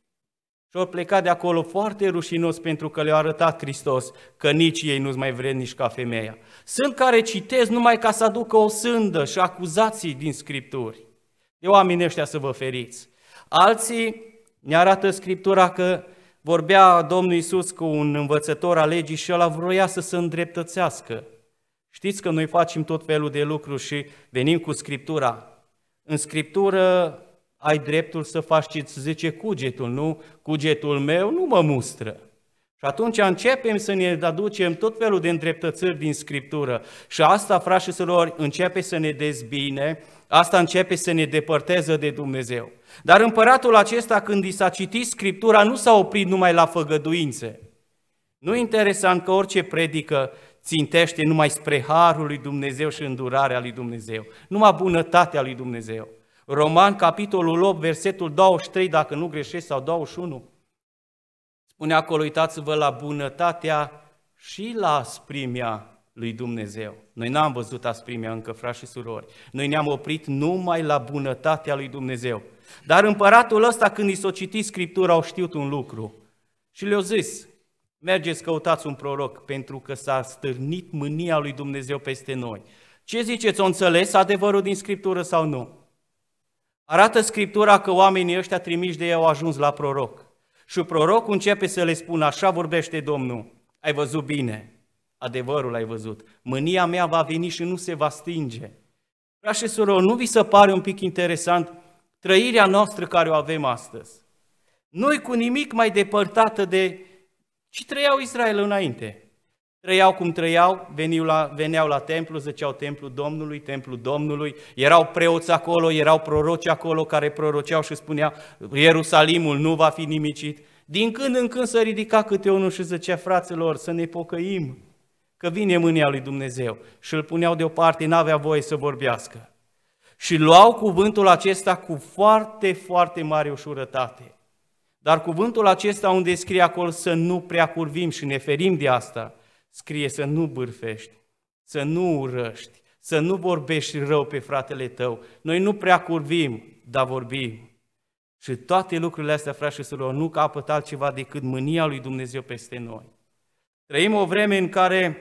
Și au plecat de acolo foarte rușinos pentru că le-a arătat Hristos că nici ei nu-s mai vrednici ca femeia. Sunt care citesc numai ca să aducă o sândă și acuzații din Scripturi. De oamenii ăștia să vă feriți. Alții ne arată Scriptura că vorbea Domnul Iisus cu un învățător al legii și ăla vroia să se îndreptățească. Știți că noi facem tot felul de lucruri și venim cu Scriptura. În Scriptură ai dreptul să faci ce îți zice cugetul, nu? Cugetul meu nu mă mustră. Și atunci începem să ne aducem tot felul de îndreptățiri din Scriptură. Și asta, frați și surori, începe să ne dezbine, asta începe să ne depărteze de Dumnezeu. Dar împăratul acesta, când i s-a citit Scriptura, nu s-a oprit numai la făgăduințe. Nu e interesant că orice predică țintește numai spre harul lui Dumnezeu și îndurarea lui Dumnezeu, numai bunătatea lui Dumnezeu. Roman, capitolul 8, versetul 23, dacă nu greșesc, sau 21, spune acolo, uitați-vă la bunătatea și la asprimea lui Dumnezeu. Noi n-am văzut asprimea încă, frați și surori. Noi ne-am oprit numai la bunătatea lui Dumnezeu. Dar împăratul ăsta, când i s-a citit Scriptura, au știut un lucru. Și le-au zis, mergeți, căutați un proroc, pentru că s-a stârnit mânia lui Dumnezeu peste noi. Ce ziceți, o înțeles adevărul din Scriptură sau nu? Arată Scriptura că oamenii ăștia trimiși de ei au ajuns la proroc. Și prorocul începe să le spună, așa vorbește Domnul, ai văzut bine, adevărul ai văzut, mânia mea va veni și nu se va stinge. Frați și surori, nu vi se pare un pic interesant trăirea noastră care o avem astăzi? Nu-i cu nimic mai depărtată de ce trăiau Israel înainte. Trăiau cum trăiau, veneau la templu, ziceau templul Domnului, erau preoți acolo, erau proroci acolo care proroceau și spuneau Ierusalimul nu va fi nimicit. Din când în când se ridica câte unul și zicea, fraților, să ne pocăim, că vine mânia lui Dumnezeu. Și îl puneau deoparte, n-avea voie să vorbească. Și luau cuvântul acesta cu foarte, foarte mare ușurătate. Dar cuvântul acesta unde scrie acolo să nu prea curvim și ne ferim de asta, scrie să nu bârfești, să nu urăști, să nu vorbești rău pe fratele tău. Noi nu prea curvim, dar vorbim. Și toate lucrurile astea, frați și surori, nu capăt altceva decât mânia lui Dumnezeu peste noi. Trăim o vreme în care,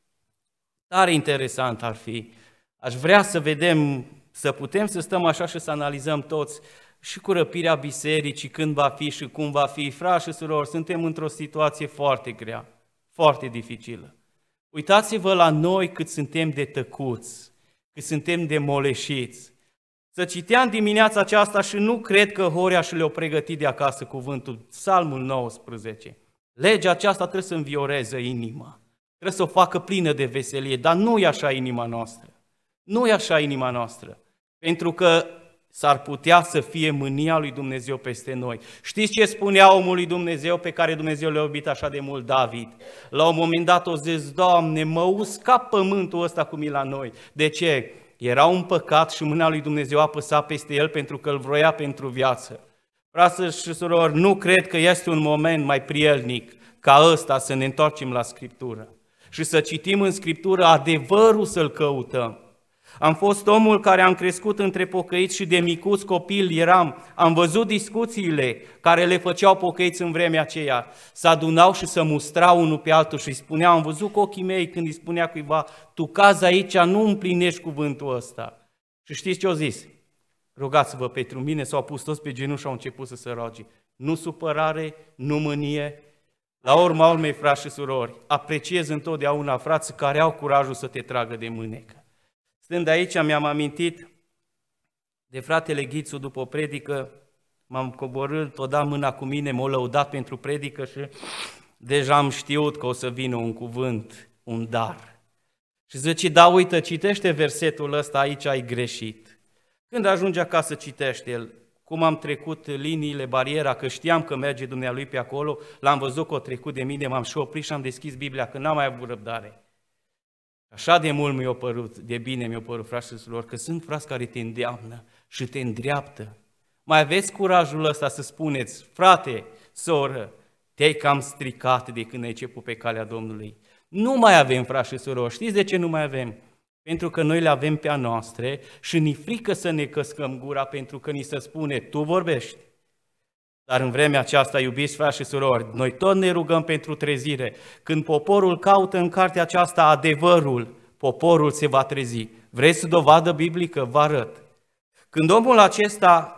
tare interesant ar fi, aș vrea să vedem, să putem să stăm așa și să analizăm toți și cu răpirea bisericii, când va fi și cum va fi. Frați și surori, suntem într-o situație foarte grea, foarte dificilă. Uitați-vă la noi cât suntem de tăcuți, cât suntem de moleșiți. Să citeam dimineața aceasta și nu cred că Horea și le-o pregătit de acasă cuvântul, Psalmul 19. Legea aceasta trebuie să învioreze inima, trebuie să o facă plină de veselie, dar nu e așa inima noastră. Nu e așa inima noastră, pentru că s-ar putea să fie mânia lui Dumnezeu peste noi. Știți ce spunea omul lui Dumnezeu pe care Dumnezeu le-a iubit așa de mult, David? La un moment dat o zis, Doamne, mă usca pământul ăsta cum e la noi. De ce? Era un păcat și mâna lui Dumnezeu apăsa peste el pentru că îl vroia pentru viață. Frate și surori, nu cred că este un moment mai prielnic ca ăsta să ne întoarcem la Scriptură și să citim în Scriptură adevărul, să-l căutăm. Am fost omul care am crescut între pocăiți și de micuț copil am văzut discuțiile care le făceau pocăiți în vremea aceea. Se adunau și se mustrau unul pe altul și îi spuneau, am văzut cu ochii mei când îi spunea cuiva, tu cazi aici, nu împlinești cuvântul ăsta. Și știți ce au zis? Rugați-vă pentru mine, s-au pus toți pe genunchi și au început să se roage. Nu supărare, nu mânie. La urma urmei, frați și surori, apreciez întotdeauna frații care au curajul să te tragă de mânecă. Stând aici, mi-am amintit de fratele Ghițu după o predică, m-am coborât, o dat mâna cu mine, m-a lăudat pentru predică și deja am știut că o să vină un cuvânt, un dar. Și zice, da, uite, citește versetul ăsta, aici ai greșit. Când ajunge acasă, citește el. Cum am trecut liniile, bariera, că știam că merge dumnealui pe acolo, l-am văzut că o trecut de mine, m-am și oprit și am deschis Biblia, că n-am mai avut răbdare. Așa de mult mi-a părut, de bine mi-a părut, fraților, că sunt frați care te îndeamnă și te îndreaptă. Mai aveți curajul ăsta să spuneți, frate, soră, te-ai cam stricat de când ai început pe calea Domnului. Nu mai avem, frați și surori, știți de ce nu mai avem? Pentru că noi le avem pe a noastre și ni frică să ne căscăm gura pentru că ni se spune, tu vorbești. Dar în vremea aceasta, iubiți frați și surori, noi tot ne rugăm pentru trezire. Când poporul caută în cartea aceasta adevărul, poporul se va trezi. Vreți dovadă biblică? Vă arăt. Când omul acesta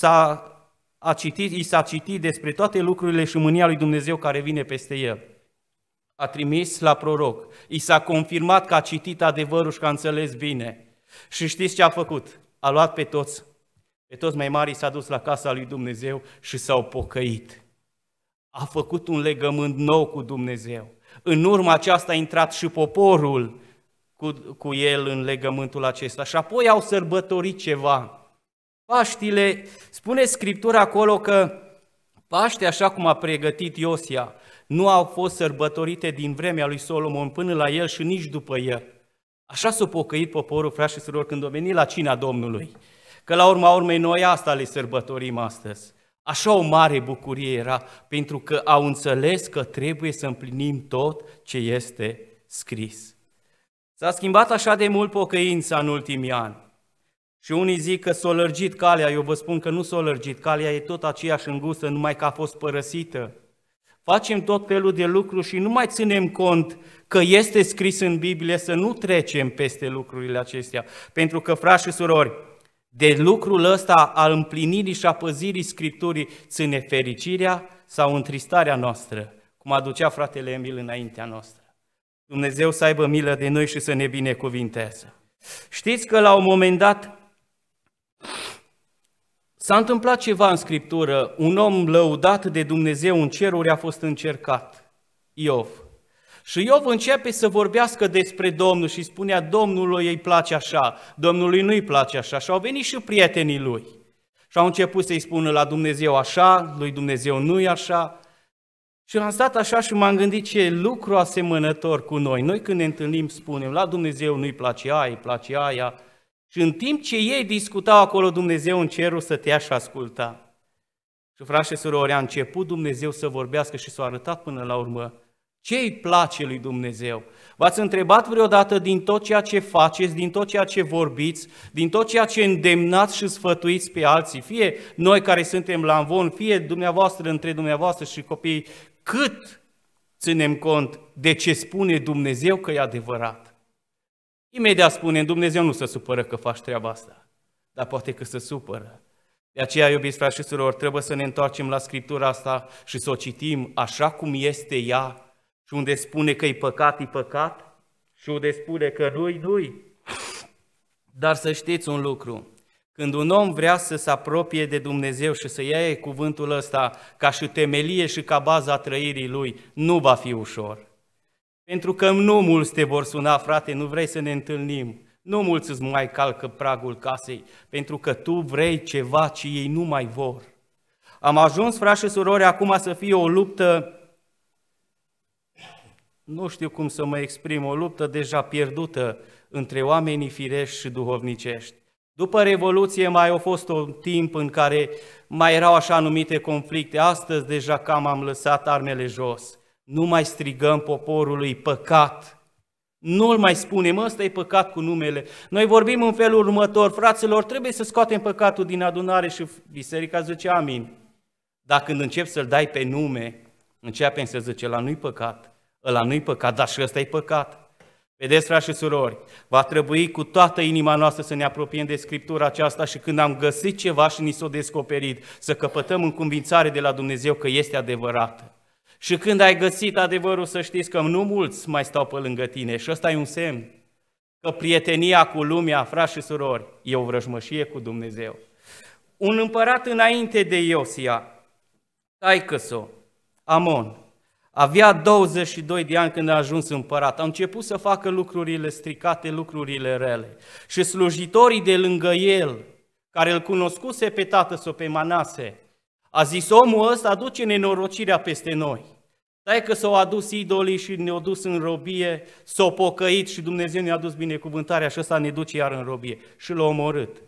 i s-a citit despre toate lucrurile și mânia lui Dumnezeu care vine peste el, a trimis la proroc, i s-a confirmat că a citit adevărul și că a înțeles bine. Și știți ce a făcut? A luat pe toți mai mari, s-a dus la casa lui Dumnezeu și s-au pocăit. A făcut un legământ nou cu Dumnezeu. În urma aceasta a intrat și poporul cu el în legământul acesta. Și apoi au sărbătorit ceva. Paștile, spune Scriptura acolo că Paște, așa cum a pregătit Iosia, nu au fost sărbătorite din vremea lui Solomon până la el și nici după el. Așa s-a pocăit poporul, frați și surori, când a venit la cina Domnului. Că la urma urmei noi asta le sărbătorim astăzi. Așa o mare bucurie era, pentru că au înțeles că trebuie să împlinim tot ce este scris. S-a schimbat așa de mult pocăința în ultimii ani. Și unii zic că s-a lărgit calea, eu vă spun că nu s-a lărgit, calea e tot aceeași îngustă, numai că a fost părăsită. Facem tot felul de lucruri și nu mai ținem cont că este scris în Biblie să nu trecem peste lucrurile acestea. Pentru că, frați și surori, de lucrul ăsta al împlinirii și a păzirii Scripturii ține fericirea sau întristarea noastră, cum aducea fratele Emil înaintea noastră. Dumnezeu să aibă milă de noi și să ne binecuvinteze. Știți că la un moment dat s-a întâmplat ceva în Scriptură, un om lăudat de Dumnezeu în ceruri a fost încercat, Iov. Și Iov începe să vorbească despre Domnul și spunea, Domnului îi place așa, Domnului nu îi place așa. Și au venit și prietenii lui. Și au început să-i spună la Dumnezeu așa, lui Dumnezeu nu-i așa. Și am stat așa și m-am gândit ce lucru asemănător cu noi. Noi când ne întâlnim spunem, la Dumnezeu nu-i place aia, îi place aia. Și în timp ce ei discutau acolo, Dumnezeu în cerul stătea și asculta. Și frați și surori, a început Dumnezeu să vorbească și s-a arătat până la urmă ce îi place lui Dumnezeu. V-ați întrebat vreodată din tot ceea ce faceți, din tot ceea ce vorbiți, din tot ceea ce îndemnați și sfătuiți pe alții, fie noi care suntem la învon, fie dumneavoastră între dumneavoastră și copiii, cât ținem cont de ce spune Dumnezeu că e adevărat? Imediat spunem, Dumnezeu nu se supără că faci treaba asta, dar poate că se supără. De aceea, iubiți frați și surori, trebuie să ne întoarcem la Scriptura asta și să o citim așa cum este ea și unde spune că e păcat și unde spune că nu-i. Dar să știți un lucru, Când un om vrea să se apropie de Dumnezeu și să ia cuvântul ăsta ca și temelie și ca baza trăirii lui, nu va fi ușor. Pentru că nu mulți te vor suna, frate, nu vrei să ne întâlnim. Nu mulți îți mai calcă pragul casei, pentru că tu vrei ceva ce ei nu mai vor. Am ajuns, frați și surori, acum să fie o luptă, nu știu cum să mă exprim, o luptă deja pierdută între oamenii firești și duhovnicești. După Revoluție mai a fost un timp în care mai erau așa numite conflicte. Astăzi deja cam am lăsat armele jos. Nu mai strigăm poporului păcat. Nu-l mai spunem, ăsta e păcat cu numele. Noi vorbim în felul următor, fraților, trebuie să scoatem păcatul din adunare și biserica zice amin. Dar când începi să-l dai pe nume, începem să zice, ăla nu-i păcat, ăla nu-i păcat, dar și ăsta e păcat. Vedeți, frați și surori, va trebui cu toată inima noastră să ne apropiem de Scriptura aceasta și când am găsit ceva și ni s-o descoperit, să căpătăm înconvințare de la Dumnezeu că este adevărată. Și când ai găsit adevărul, să știți că nu mulți mai stau pe lângă tine și ăsta e un semn că prietenia cu lumea, frați și surori, e o vrăjmășie cu Dumnezeu. Un împărat înainte de Iosia, taică-so, Amon, avea 22 de ani când a ajuns împărat. A început să facă lucrurile stricate, lucrurile rele. Și slujitorii de lângă el, care îl cunoscuse pe tată sau pe Manase, a zis, omul ăsta aduce nenorocirea peste noi. Taică s-au adus idolii și ne-au dus în robie, s-au pocăit și Dumnezeu ne-a dus binecuvântarea și ăsta ne duce iar în robie. Și l-a omorât.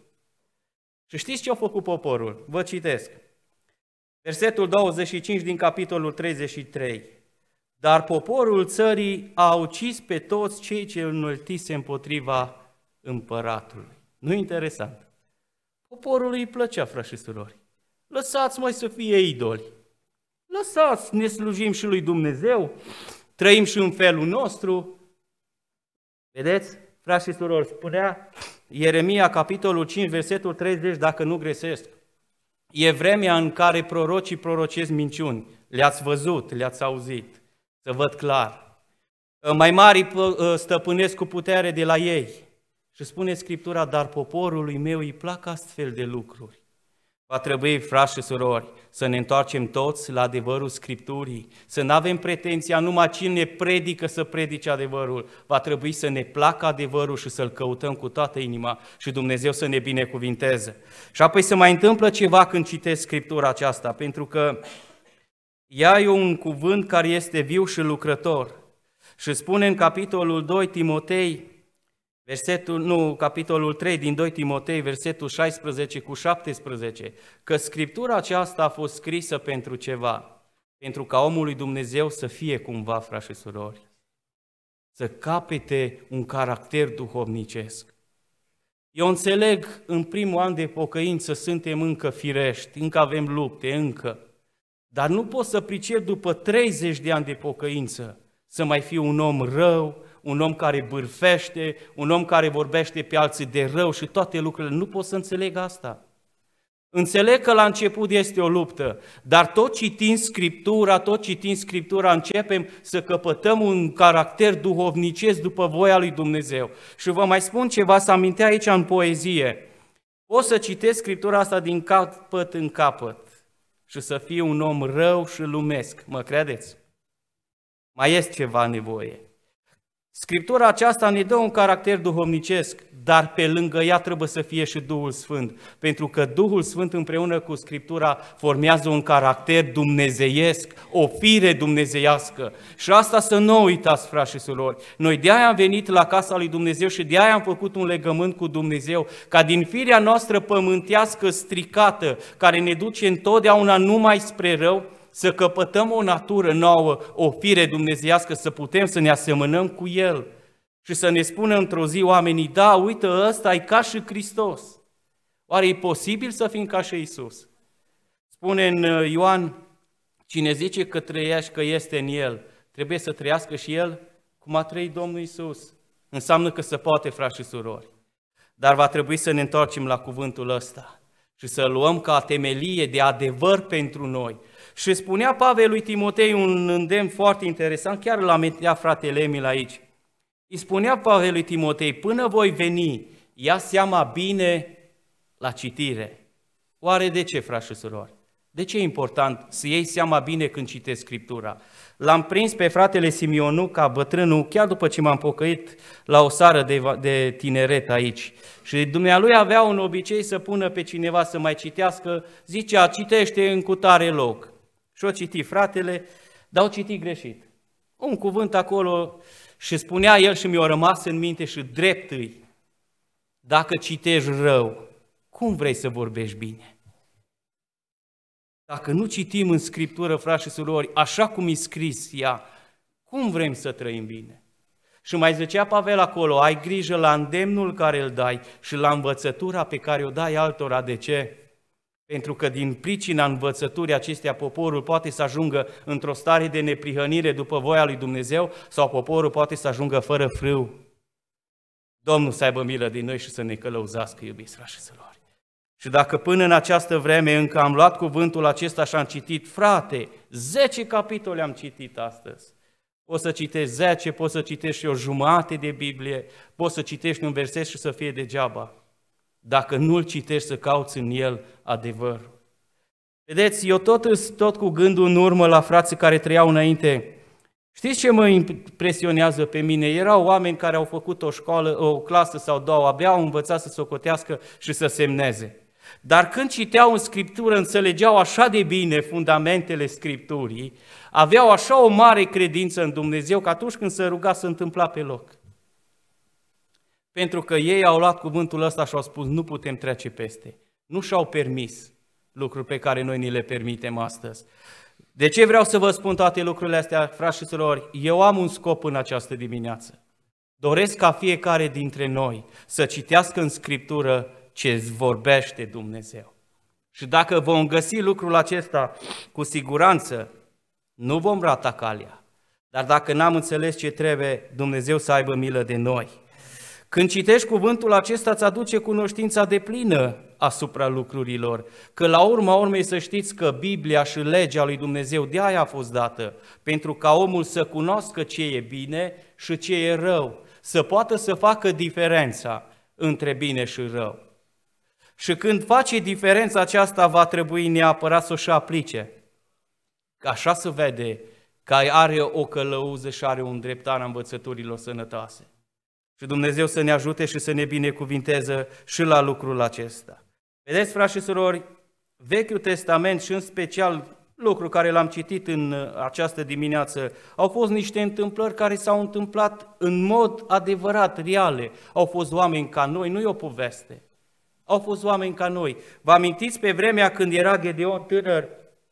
Și știți ce a făcut poporul? Vă citesc. Versetul 25 din capitolul 33. Dar poporul țării a ucis pe toți cei ce înăltise împotriva împăratului. Nu interesant? Poporului îi plăcea, frați și surori. Lăsați mai să fie idoli. Lăsați, ne slujim și lui Dumnezeu, trăim și în felul nostru. Vedeți, frați și surori, spunea Ieremia, capitolul 5, versetul 30, dacă nu greșesc. E vremea în care prorocii prorocesc minciuni. Le-ați văzut, le-ați auzit. Să văd clar. Mai mari stăpânesc cu putere de la ei. Și spune Scriptura, dar poporului meu îi plac astfel de lucruri. Va trebui, frați și surori, să ne întoarcem toți la adevărul Scripturii, să nu avem pretenția numai cine predică să predice adevărul. Va trebui să ne placă adevărul și să-l căutăm cu toată inima și Dumnezeu să ne binecuvinteze. Și apoi se mai întâmplă ceva când citesc Scriptura aceasta, pentru că ea e un cuvânt care este viu și lucrător. Și spune în capitolul 2 Timotei, capitolul 3 din 2 Timotei, versetul 16 cu 17, că Scriptura aceasta a fost scrisă pentru ceva, pentru ca omul lui Dumnezeu să fie cumva, frați și surori, să capete un caracter duhovnicesc. Eu înțeleg, în primul an de pocăință suntem încă firești, încă avem lupte, încă, dar nu pot să pricep după 30 de ani de pocăință să mai fiu un om rău, un om care bârfește, un om care vorbește pe alții de rău și toate lucrurile. Nu pot să înțeleg asta. Înțeleg că la început este o luptă, dar tot citind Scriptura, începem să căpătăm un caracter duhovnicesc după voia lui Dumnezeu. Și vă mai spun ceva, să amintea aici în poezie. Pot să citesc Scriptura asta din capăt în capăt și să fiu un om rău și lumesc. Mă credeți? Mai este ceva nevoie. Scriptura aceasta ne dă un caracter duhovnicesc, dar pe lângă ea trebuie să fie și Duhul Sfânt, pentru că Duhul Sfânt împreună cu Scriptura formează un caracter dumnezeiesc, o fire dumnezeiască. Și asta să nu uitați, frați și surori. Noi de-aia am venit la casa lui Dumnezeu și de-aia am făcut un legământ cu Dumnezeu, ca din firea noastră pământească stricată, care ne duce întotdeauna numai spre rău, să căpătăm o natură nouă, o fire dumnezeiască, să putem să ne asemănăm cu El și să ne spună într-o zi oamenii, da, uite, ăsta e ca și Hristos. Oare e posibil să fim ca și Iisus? Spune în Ioan, cine zice că trăiește, că este în El, trebuie să trăiască și El cum a trăit Domnul Iisus. Înseamnă că se poate, frați și surori. Dar va trebui să ne întoarcem la cuvântul ăsta și să luăm ca temelie de adevăr pentru noi. Și spunea Pavel lui Timotei un îndemn foarte interesant, chiar l-a amintea fratele Emil aici. Îi spunea Pavel lui Timotei, până voi veni, ia seama bine la citire. Oare de ce, frați și surori? De ce e important să iei seama bine când citești Scriptura? L-am prins pe fratele Simionuca, bătrânul, chiar după ce m-am pocăit la o seară de tineret aici. Și dumnealui avea un obicei să pună pe cineva să mai citească, zicea, citește în cutare loc. Și o citi fratele, dar o citi greșit. Un cuvânt acolo și spunea el și mi-a rămas în minte și drept îi, dacă citești rău, cum vrei să vorbești bine? Dacă nu citim în Scriptură, frați și surori, așa cum e scris ea, cum vrem să trăim bine? Și mai zicea Pavel acolo, ai grijă la îndemnul care îl dai și la învățătura pe care o dai altora. De ce? Pentru că din pricina învățăturii acestea poporul poate să ajungă într-o stare de neprihănire după voia lui Dumnezeu sau poporul poate să ajungă fără frâu. Domnul să aibă milă de noi și să ne călăuzească, iubiți frați și surori. Și dacă până în această vreme încă am luat cuvântul acesta și am citit, frate, 10 capitole am citit astăzi. Poți să citești 10, poți să citești și o jumătate de Biblie, poți să citești un verset și să fie degeaba. Dacă nu-l citești, să cauți în el adevărul. Vedeți, eu tot cu gândul în urmă la frații care trăiau înainte. Știți ce mă impresionează pe mine? Erau oameni care au făcut o școală, o clasă sau două, abia au învățat să socotească și să semneze. Dar când citeau în Scriptură, înțelegeau așa de bine fundamentele Scripturii, aveau așa o mare credință în Dumnezeu, că atunci când se ruga se întâmpla pe loc. Pentru că ei au luat cuvântul ăsta și au spus, nu putem trece peste. Nu și-au permis lucruri pe care noi ni le permitem astăzi. De ce vreau să vă spun toate lucrurile astea, frați și surori? Eu am un scop în această dimineață. Doresc ca fiecare dintre noi să citească în Scriptură ce vorbește Dumnezeu. Și dacă vom găsi lucrul acesta, cu siguranță, nu vom rata calea. Dar dacă n-am înțeles ce trebuie, Dumnezeu să aibă milă de noi. Când citești cuvântul acesta, îți aduce cunoștința deplină asupra lucrurilor, că la urma urmei să știți că Biblia și legea lui Dumnezeu de aia a fost dată, pentru ca omul să cunoască ce e bine și ce e rău, să poată să facă diferența între bine și rău. Și când face diferența aceasta, va trebui neapărat să o și aplice. Că așa se vede că are o călăuză și are un dreptar a învățăturilor sănătoase. Și Dumnezeu să ne ajute și să ne binecuvinteze și la lucrul acesta. Vedeți, frați și surori, Vechiul Testament și în special lucru care l-am citit în această dimineață, au fost niște întâmplări care s-au întâmplat în mod adevărat, reale. Au fost oameni ca noi, nu e o poveste. Au fost oameni ca noi. Vă amintiți pe vremea când era Gedeon tânăr?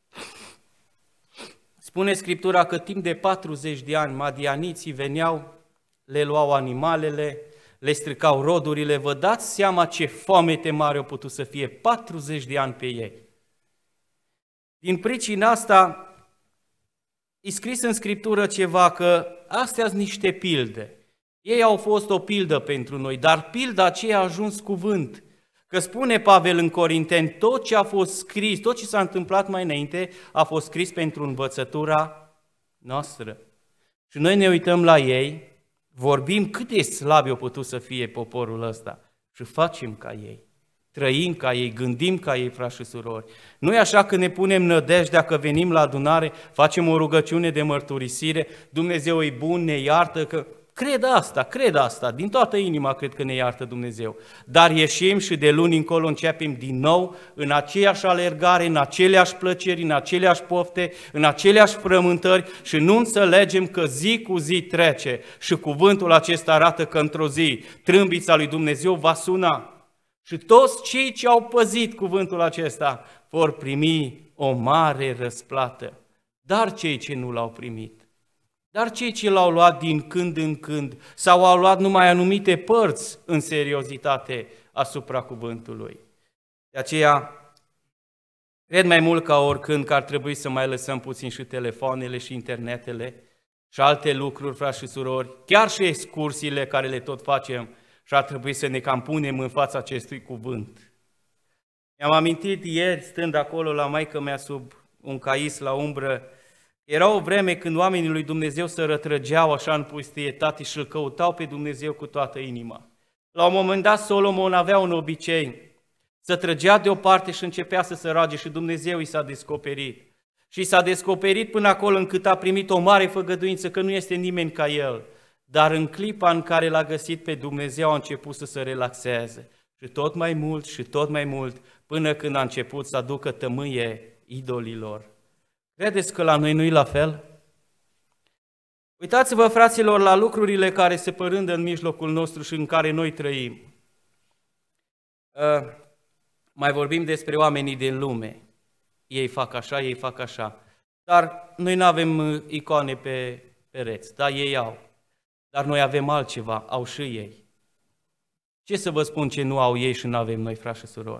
Spune Scriptura că timp de 40 de ani madianiții veneau, le luau animalele, le stricau rodurile. Vă dați seama ce foamete mare au putut să fie 40 de ani pe ei. Din pricina asta, e scris în Scriptură ceva, că astea sunt niște pilde. Ei au fost o pildă pentru noi, dar pilda aceea a ajuns cuvânt. Că spune Pavel în Corinteni, tot ce a fost scris, tot ce s-a întâmplat mai înainte, a fost scris pentru învățătura noastră. Și noi ne uităm la ei, vorbim cât de slabi au putut să fie poporul ăsta și facem ca ei, trăim ca ei, gândim ca ei, frați și surori. Nu e așa că ne punem nădejdea că venim la adunare, facem o rugăciune de mărturisire, Dumnezeu e bun, ne iartă, că cred asta, din toată inima cred că ne iartă Dumnezeu. Dar ieșim și de luni încolo începem din nou în aceeași alergare, în aceleași plăceri, în aceleași pofte, în aceleași frământări și nu înțelegem că zi cu zi trece și cuvântul acesta arată că într-o zi trâmbița lui Dumnezeu va suna și toți cei ce au păzit cuvântul acesta vor primi o mare răsplată. Dar cei ce nu l-au primit, dar cei ce l-au luat din când în când sau au luat numai anumite părți în seriozitate asupra cuvântului. De aceea, cred mai mult ca oricând că ar trebui să mai lăsăm puțin și telefoanele și internetele și alte lucruri, frați și surori, chiar și excursiile care le tot facem și ar trebui să ne cam punem în fața acestui cuvânt. Mi-am amintit ieri, stând acolo la maică-mea sub un cais la umbră, era o vreme când oamenii lui Dumnezeu se rătrăgeau așa în pustietate și îl căutau pe Dumnezeu cu toată inima. La un moment dat Solomon avea un obicei să trăgea deoparte și începea să se roage și Dumnezeu i s-a descoperit. Și s-a descoperit până acolo încât a primit o mare făgăduință că nu este nimeni ca el. Dar în clipa în care l-a găsit pe Dumnezeu a început să se relaxeze. Și tot mai mult și tot mai mult, până când a început să aducă tămâie idolilor. Credeți că la noi nu-i la fel? Uitați-vă, fraților, la lucrurile care se părândă în mijlocul nostru și în care noi trăim. Mai vorbim despre oamenii din lume. Ei fac așa, ei fac așa. Dar noi nu avem icoane pe pereți, da, ei au. Dar noi avem altceva, au și ei. Ce să vă spun ce nu au ei și nu avem noi, frați și surori?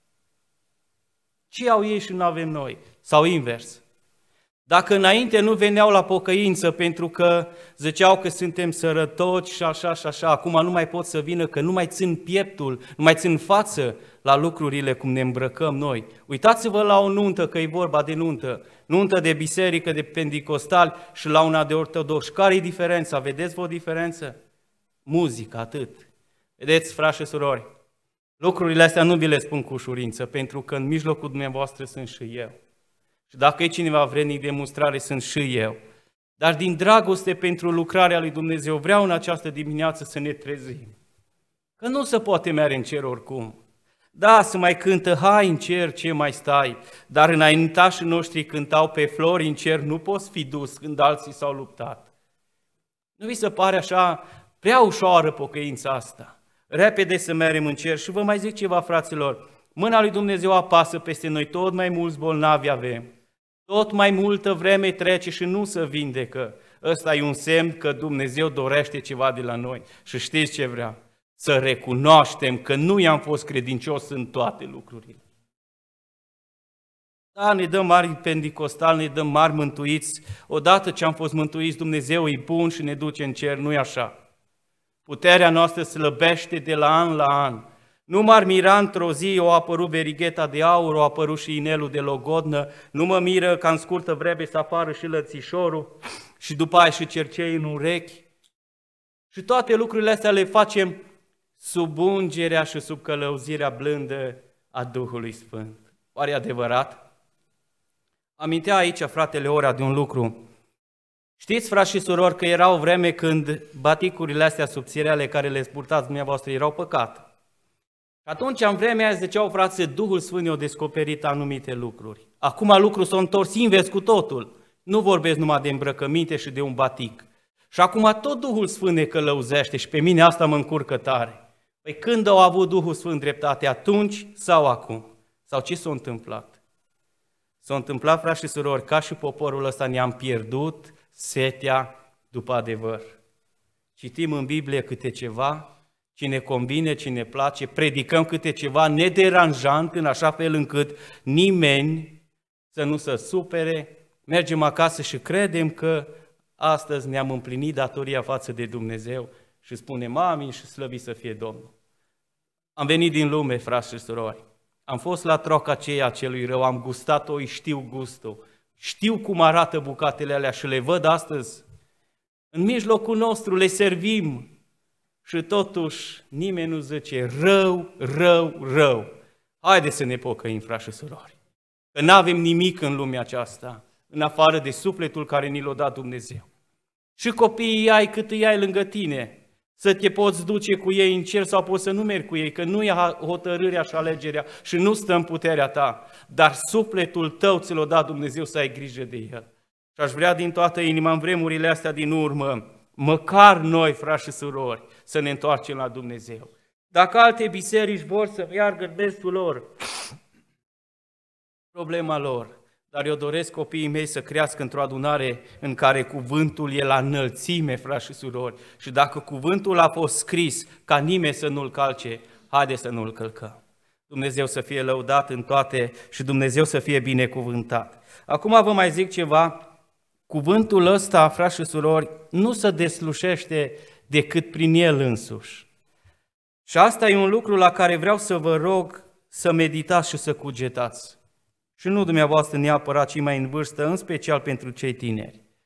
Ce au ei și nu avem noi? Sau invers? Dacă înainte nu veneau la pocăință pentru că ziceau că suntem sărătoci și așa și așa, acum nu mai pot să vină că nu mai țin pieptul, nu mai țin față la lucrurile cum ne îmbrăcăm noi. Uitați-vă la o nuntă, că e vorba de nuntă de biserică, de pentecostali și la una de ortodoxi. Care e diferența? Vedeți o diferență? Muzică, atât. Vedeți, frați și surori, lucrurile astea nu vi le spun cu ușurință, pentru că în mijlocul dumneavoastră sunt și eu. Și dacă e cineva vrednic de demonstrare, sunt și eu. Dar din dragoste pentru lucrarea lui Dumnezeu, vreau în această dimineață să ne trezim. Că nu se poate merge în cer oricum. Da, să mai cântă, hai în cer, ce mai stai, dar înaintașii noștri cântau pe flori în cer, nu poți fi dus când alții s-au luptat. Nu vi se pare așa prea ușoară pocăința asta? Repede să mergem în cer și vă mai zic ceva, fraților, mâna lui Dumnezeu apasă peste noi, tot mai mulți bolnavi avem, tot mai multă vreme trece și nu se vindecă. Ăsta e un semn că Dumnezeu dorește ceva de la noi. Și știți ce vrea? Să recunoaștem că nu i-am fost credincios în toate lucrurile. Da, ne dăm mari pentecostali, ne dăm mari mântuiți. Odată ce am fost mântuiți, Dumnezeu e bun și ne duce în cer, nu-i așa? Puterea noastră slăbește de la an la an. Nu m-ar mira într-o zi, o apărut verigheta de aur, o apărut și inelul de logodnă, nu mă miră ca în scurtă vreme să apară și lățișorul și după aia și cercei în urechi. Și toate lucrurile astea le facem sub ungerea și sub călăuzirea blândă a Duhului Sfânt. Oare e adevărat? Amintea aici fratele Ora de un lucru. Știți, frați și surori, că era o vreme când baticurile astea subțireale care le purtați dumneavoastră erau păcat. Și atunci, în vremea aia, ziceau, frate, Duhul Sfânt i-a descoperit anumite lucruri. Acum lucrul s-a întors invers cu totul. Nu vorbesc numai de îmbrăcăminte și de un batic. Și acum tot Duhul Sfânt ne călăuzește și pe mine asta mă încurcă tare. Păi când au avut Duhul Sfânt dreptate, atunci sau acum? Sau ce s-a întâmplat? S-a întâmplat, frați și surori, ca și poporul ăsta ne-am pierdut setea după adevăr. Citim în Biblie câte ceva, ce ne convine, ce ne place, predicăm câte ceva nederanjant, în așa fel încât nimeni să nu se supere, mergem acasă și credem că astăzi ne-am împlinit datoria față de Dumnezeu și spunem amin și slăvit să fie Domnul. Am venit din lume, frați și surori, am fost la troca aceea celui rău, am gustat-o, știu gustul, știu cum arată bucatele alea și le văd astăzi. În mijlocul nostru le servim și totuși nimeni nu zice rău, rău, rău. Haideți să ne pocăim, frați și surori, că nu avem nimic în lumea aceasta, în afară de sufletul care ni l-a dat Dumnezeu. Și copiii ai cât îi ai lângă tine, să te poți duce cu ei în cer sau poți să nu mergi cu ei, că nu e hotărârea și alegerea și nu stă în puterea ta, dar sufletul tău ți l-a dat Dumnezeu să ai grijă de el. Și aș vrea din toată inima în vremurile astea din urmă, măcar noi, frați și surori, să ne întoarcem la Dumnezeu. Dacă alte biserici vor să meargă vestul lor, problema lor, dar eu doresc copiii mei să crească într-o adunare în care cuvântul e la înălțime, frați și surori, și dacă cuvântul a fost scris ca nimeni să nu-l calce, haide să nu-l călcăm. Dumnezeu să fie lăudat în toate și Dumnezeu să fie binecuvântat. Acum vă mai zic ceva, cuvântul ăsta, frați și surori, nu se deslușește decât prin el însuși. Și asta e un lucru la care vreau să vă rog să meditați și să cugetați. Și nu dumneavoastră neapărat cei mai în vârstă, în special pentru cei tineri.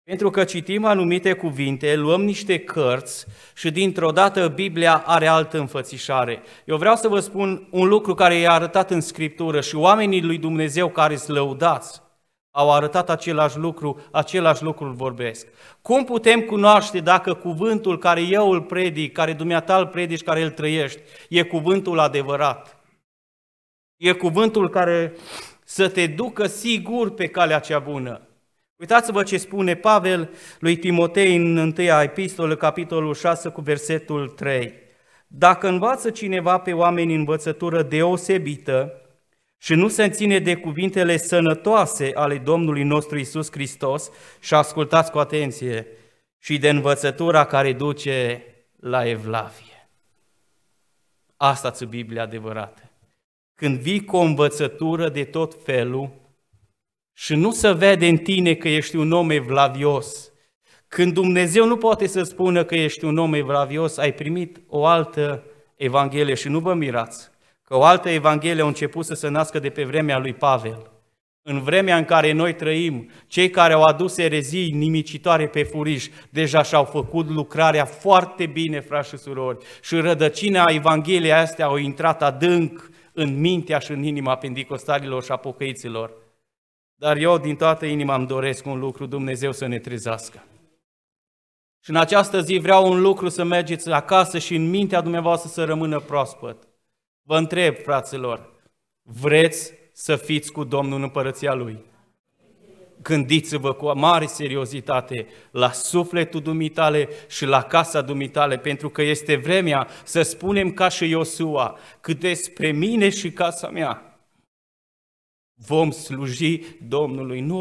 Pentru că citim anumite cuvinte, luăm niște cărți și dintr-o dată Biblia are altă înfățișare. Eu vreau să vă spun un lucru care e arătat în Scriptură și oamenii lui Dumnezeu care îți lăudați au arătat același lucru îl vorbesc. Cum putem cunoaște dacă cuvântul care eu îl predic, care dumneata îl predici, care îl trăiești, e cuvântul adevărat? E cuvântul care să te ducă sigur pe calea cea bună. Uitați-vă ce spune Pavel lui Timotei în 1 epistolă, capitolul 6, cu versetul 3. Dacă învață cineva pe oameni învățătură deosebită și nu se ține de cuvintele sănătoase ale Domnului nostru Iisus Hristos, și ascultați cu atenție, și de învățătura care duce la evlavie. Asta-ți Biblia adevărată. Când vii cu o învățătură de tot felul și nu se vede în tine că ești un om evlavios, când Dumnezeu nu poate să spună că ești un om evlavios, ai primit o altă Evanghelie și nu vă mirați că o altă Evanghelie a început să se nască de pe vremea lui Pavel. În vremea în care noi trăim, cei care au adus erezii nimicitoare pe furiș deja și-au făcut lucrarea foarte bine, frați și surori, și rădăcina Evangheliei astea au intrat adânc în mintea și în inima penticostalilor și a pocăiților. Dar eu din toată inima îmi doresc un lucru, Dumnezeu să ne trezească. Și în această zi vreau un lucru, să mergeți acasă și în mintea dumneavoastră să rămână proaspăt. Vă întreb, fraților, vreți să fiți cu Domnul în împărăția Lui? Gândiți-vă cu mare seriozitate la sufletul dumitale și la casa dumitale, pentru că este vremea să spunem ca și Iosua, că despre mine și casa mea vom sluji Domnului, nu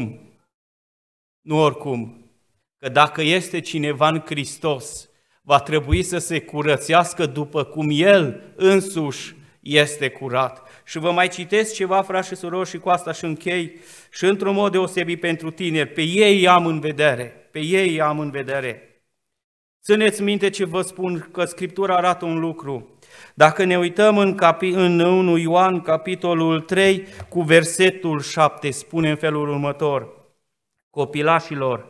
oricum, că dacă este cineva în Hristos, va trebui să se curățească după cum El însuși este curat. Și vă mai citesc ceva, frați și surori, și cu asta și închei, și într-un mod deosebit pentru tineri, pe ei am în vedere. Țineți minte ce vă spun, că Scriptura arată un lucru. Dacă ne uităm în 1 Ioan, capitolul 3, cu versetul 7, spune în felul următor: copilașilor,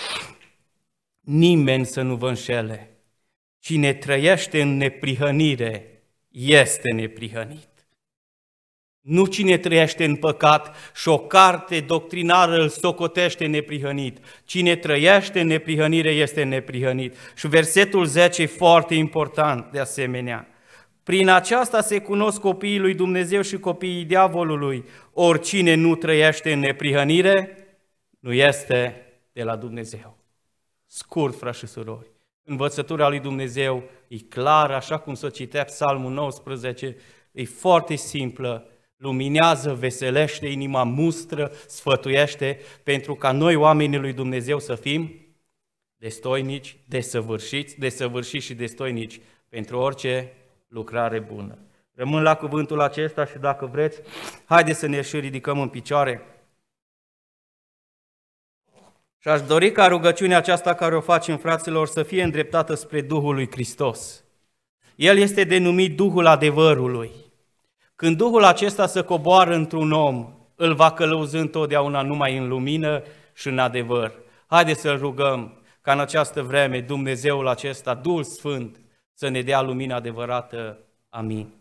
nimeni să nu vă înșele. Cine trăiește în neprihănire este neprihănit. Nu cine trăiește în păcat și o carte doctrinară îl socotește neprihănit. Cine trăiește în neprihănire este neprihănit. Și versetul 10 e foarte important de asemenea. Prin aceasta se cunosc copiii lui Dumnezeu și copiii diavolului. Oricine nu trăiește în neprihănire nu este de la Dumnezeu. Scurt, frați și surori, învățătura lui Dumnezeu e clară, așa cum se citea Psalmul 19, e foarte simplă, luminează, veselește inima, mustră, sfătuiește, pentru ca noi, oamenii lui Dumnezeu, să fim destoinici, desăvârșiți și destoinici pentru orice lucrare bună. Rămân la cuvântul acesta și dacă vreți, haideți să ne și ridicăm în picioare. Și aș dori ca rugăciunea aceasta care o facem, fraților, să fie îndreptată spre Duhul lui Hristos. El este denumit Duhul adevărului. Când Duhul acesta se coboară într-un om, îl va călăuzi întotdeauna numai în lumină și în adevăr. Haideți să-L rugăm ca în această vreme Dumnezeul acesta, Duhul Sfânt, să ne dea lumina adevărată. Amin.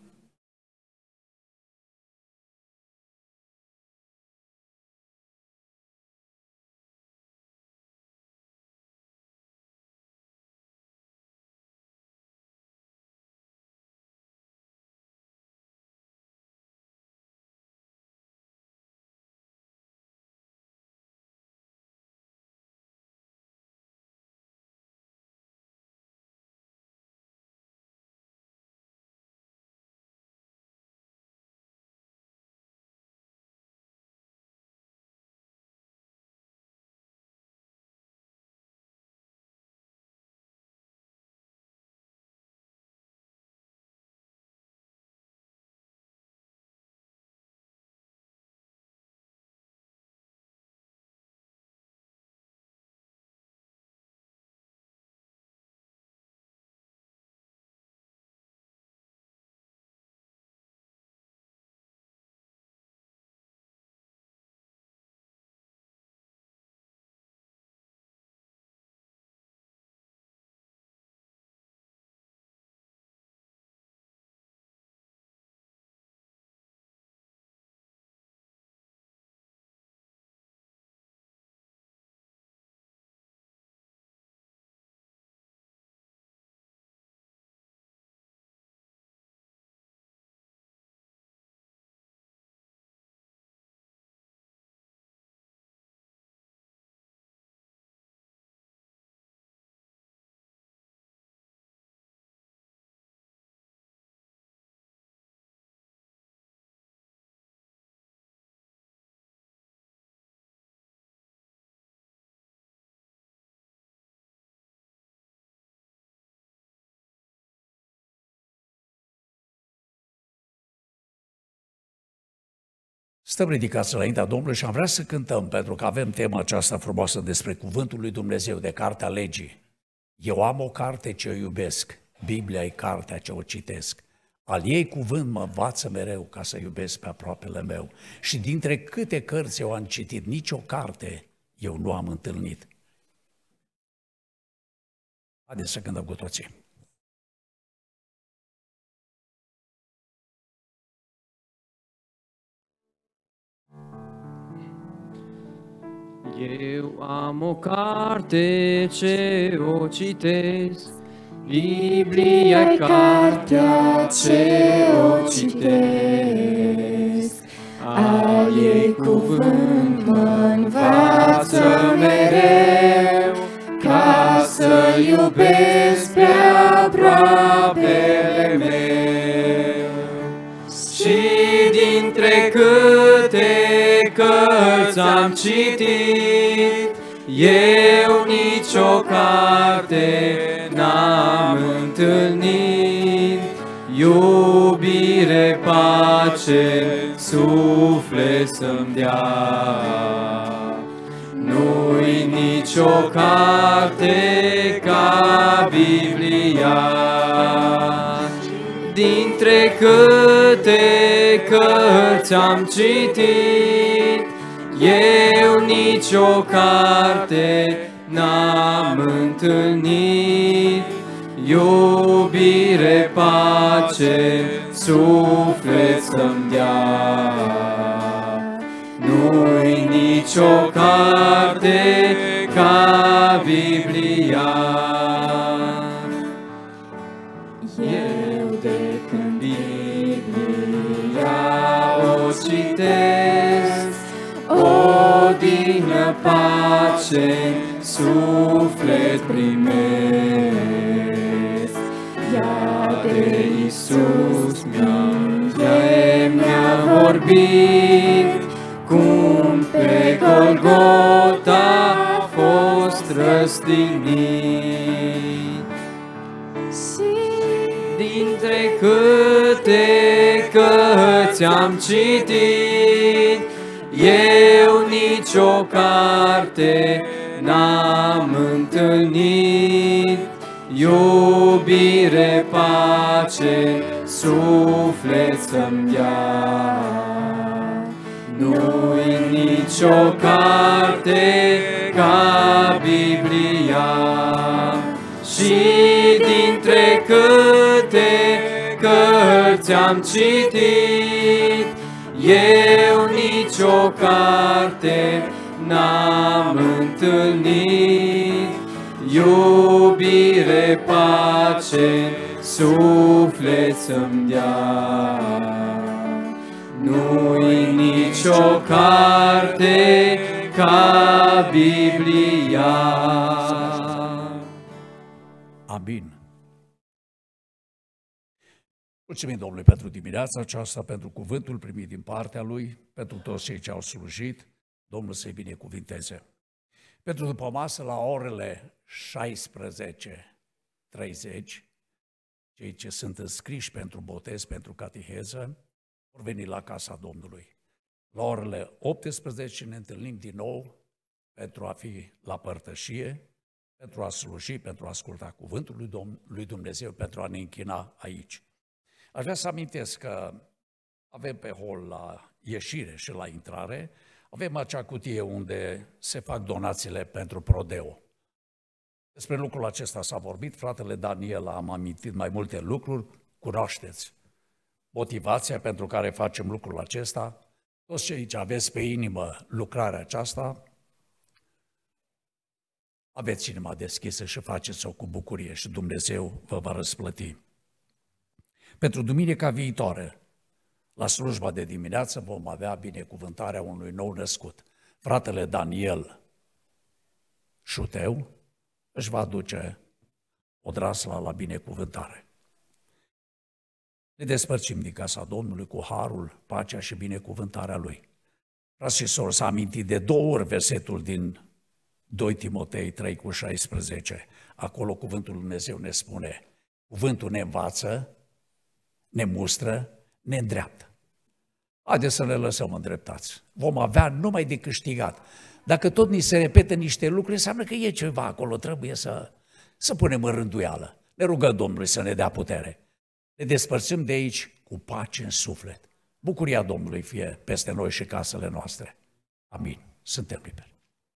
Stăm ridicați înaintea Domnului și am vrea să cântăm, pentru că avem tema aceasta frumoasă despre Cuvântul lui Dumnezeu, de Cartea Legii. Eu am o carte ce o iubesc, Biblia e cartea ce o citesc. Al ei cuvânt mă învață mereu ca să iubesc pe aproapele meu. Și dintre câte cărți eu am citit, nicio carte eu nu am întâlnit. Haideți să cântăm cu toții. Eu am o carte ce o citesc, Biblia-i cartea ce o citesc. Al ei cuvânt mă învață mereu, ca să iubesc pe aproapele meu. Și dintre câte cărți am citit, eu nicio carte n-am întâlnit. Iubire, pace, suflet să-mi dea. Nu-i nicio carte ca Biblia. Dintre câte cărți am citit, eu nicio carte n-am întâlnit. Iubire, pace, suflet să-mi dea. Nu-i nicio carte ca Biblia. Eu de când Biblia o citesc, odihnă, pace, suflet primesc. Ea de Iisus mi-a vorbit, cum pe Golgota a fost răstignit. Dintre câte cărți am citit, eu nicio carte n-am întâlnit. Iubire, pace, suflet să-mi dea. Nu-i nicio carte ca Biblia. Și dintre câte cărți am citit, eu nicio carte n-am întâlnit. Iubire, pace, suflet să-mi dea. Nu-i nicio carte ca Biblia. Amin. Mulțumim Domnului pentru dimineața aceasta, pentru cuvântul primit din partea Lui, pentru toți cei ce au slujit. Domnul să-i binecuvinteze. Pentru după masă, la orele 16:30, cei ce sunt înscriși pentru botez, pentru cateheză, vor veni la casa Domnului. La orele 18 ne întâlnim din nou pentru a fi la părtășie, pentru a sluji, pentru a asculta cuvântul lui Dumnezeu, pentru a ne închina aici. Aș vrea să amintesc că avem pe hol la ieșire și la intrare, avem acea cutie unde se fac donațiile pentru Prodeo. Despre lucrul acesta s-a vorbit, fratele Daniel am amintit mai multe lucruri, cunoașteți motivația pentru care facem lucrul acesta. Toți cei ce aveți pe inimă lucrarea aceasta, aveți inima deschisă și faceți-o cu bucurie și Dumnezeu vă va răsplăti. Pentru duminica viitoare, la slujba de dimineață, vom avea binecuvântarea unui nou născut. Fratele Daniel Șuteu își va aduce odrasla la binecuvântare. Ne despărțim din casa Domnului cu harul, pacea și binecuvântarea Lui. Frați și sori, s-a amintit de 2 ori versetul din 2 Timotei 3:16. Acolo cuvântul lui Dumnezeu ne spune, cuvântul ne învață, ne mustră, ne îndreaptă. Haideți să ne lăsăm îndreptați. Vom avea numai de câștigat. Dacă tot ni se repetă niște lucruri, înseamnă că e ceva acolo, trebuie să punem în rânduială. Ne rugăm Domnului să ne dea putere. Ne despărțim de aici cu pace în suflet. Bucuria Domnului fie peste noi și casele noastre. Amin. Suntem liberi.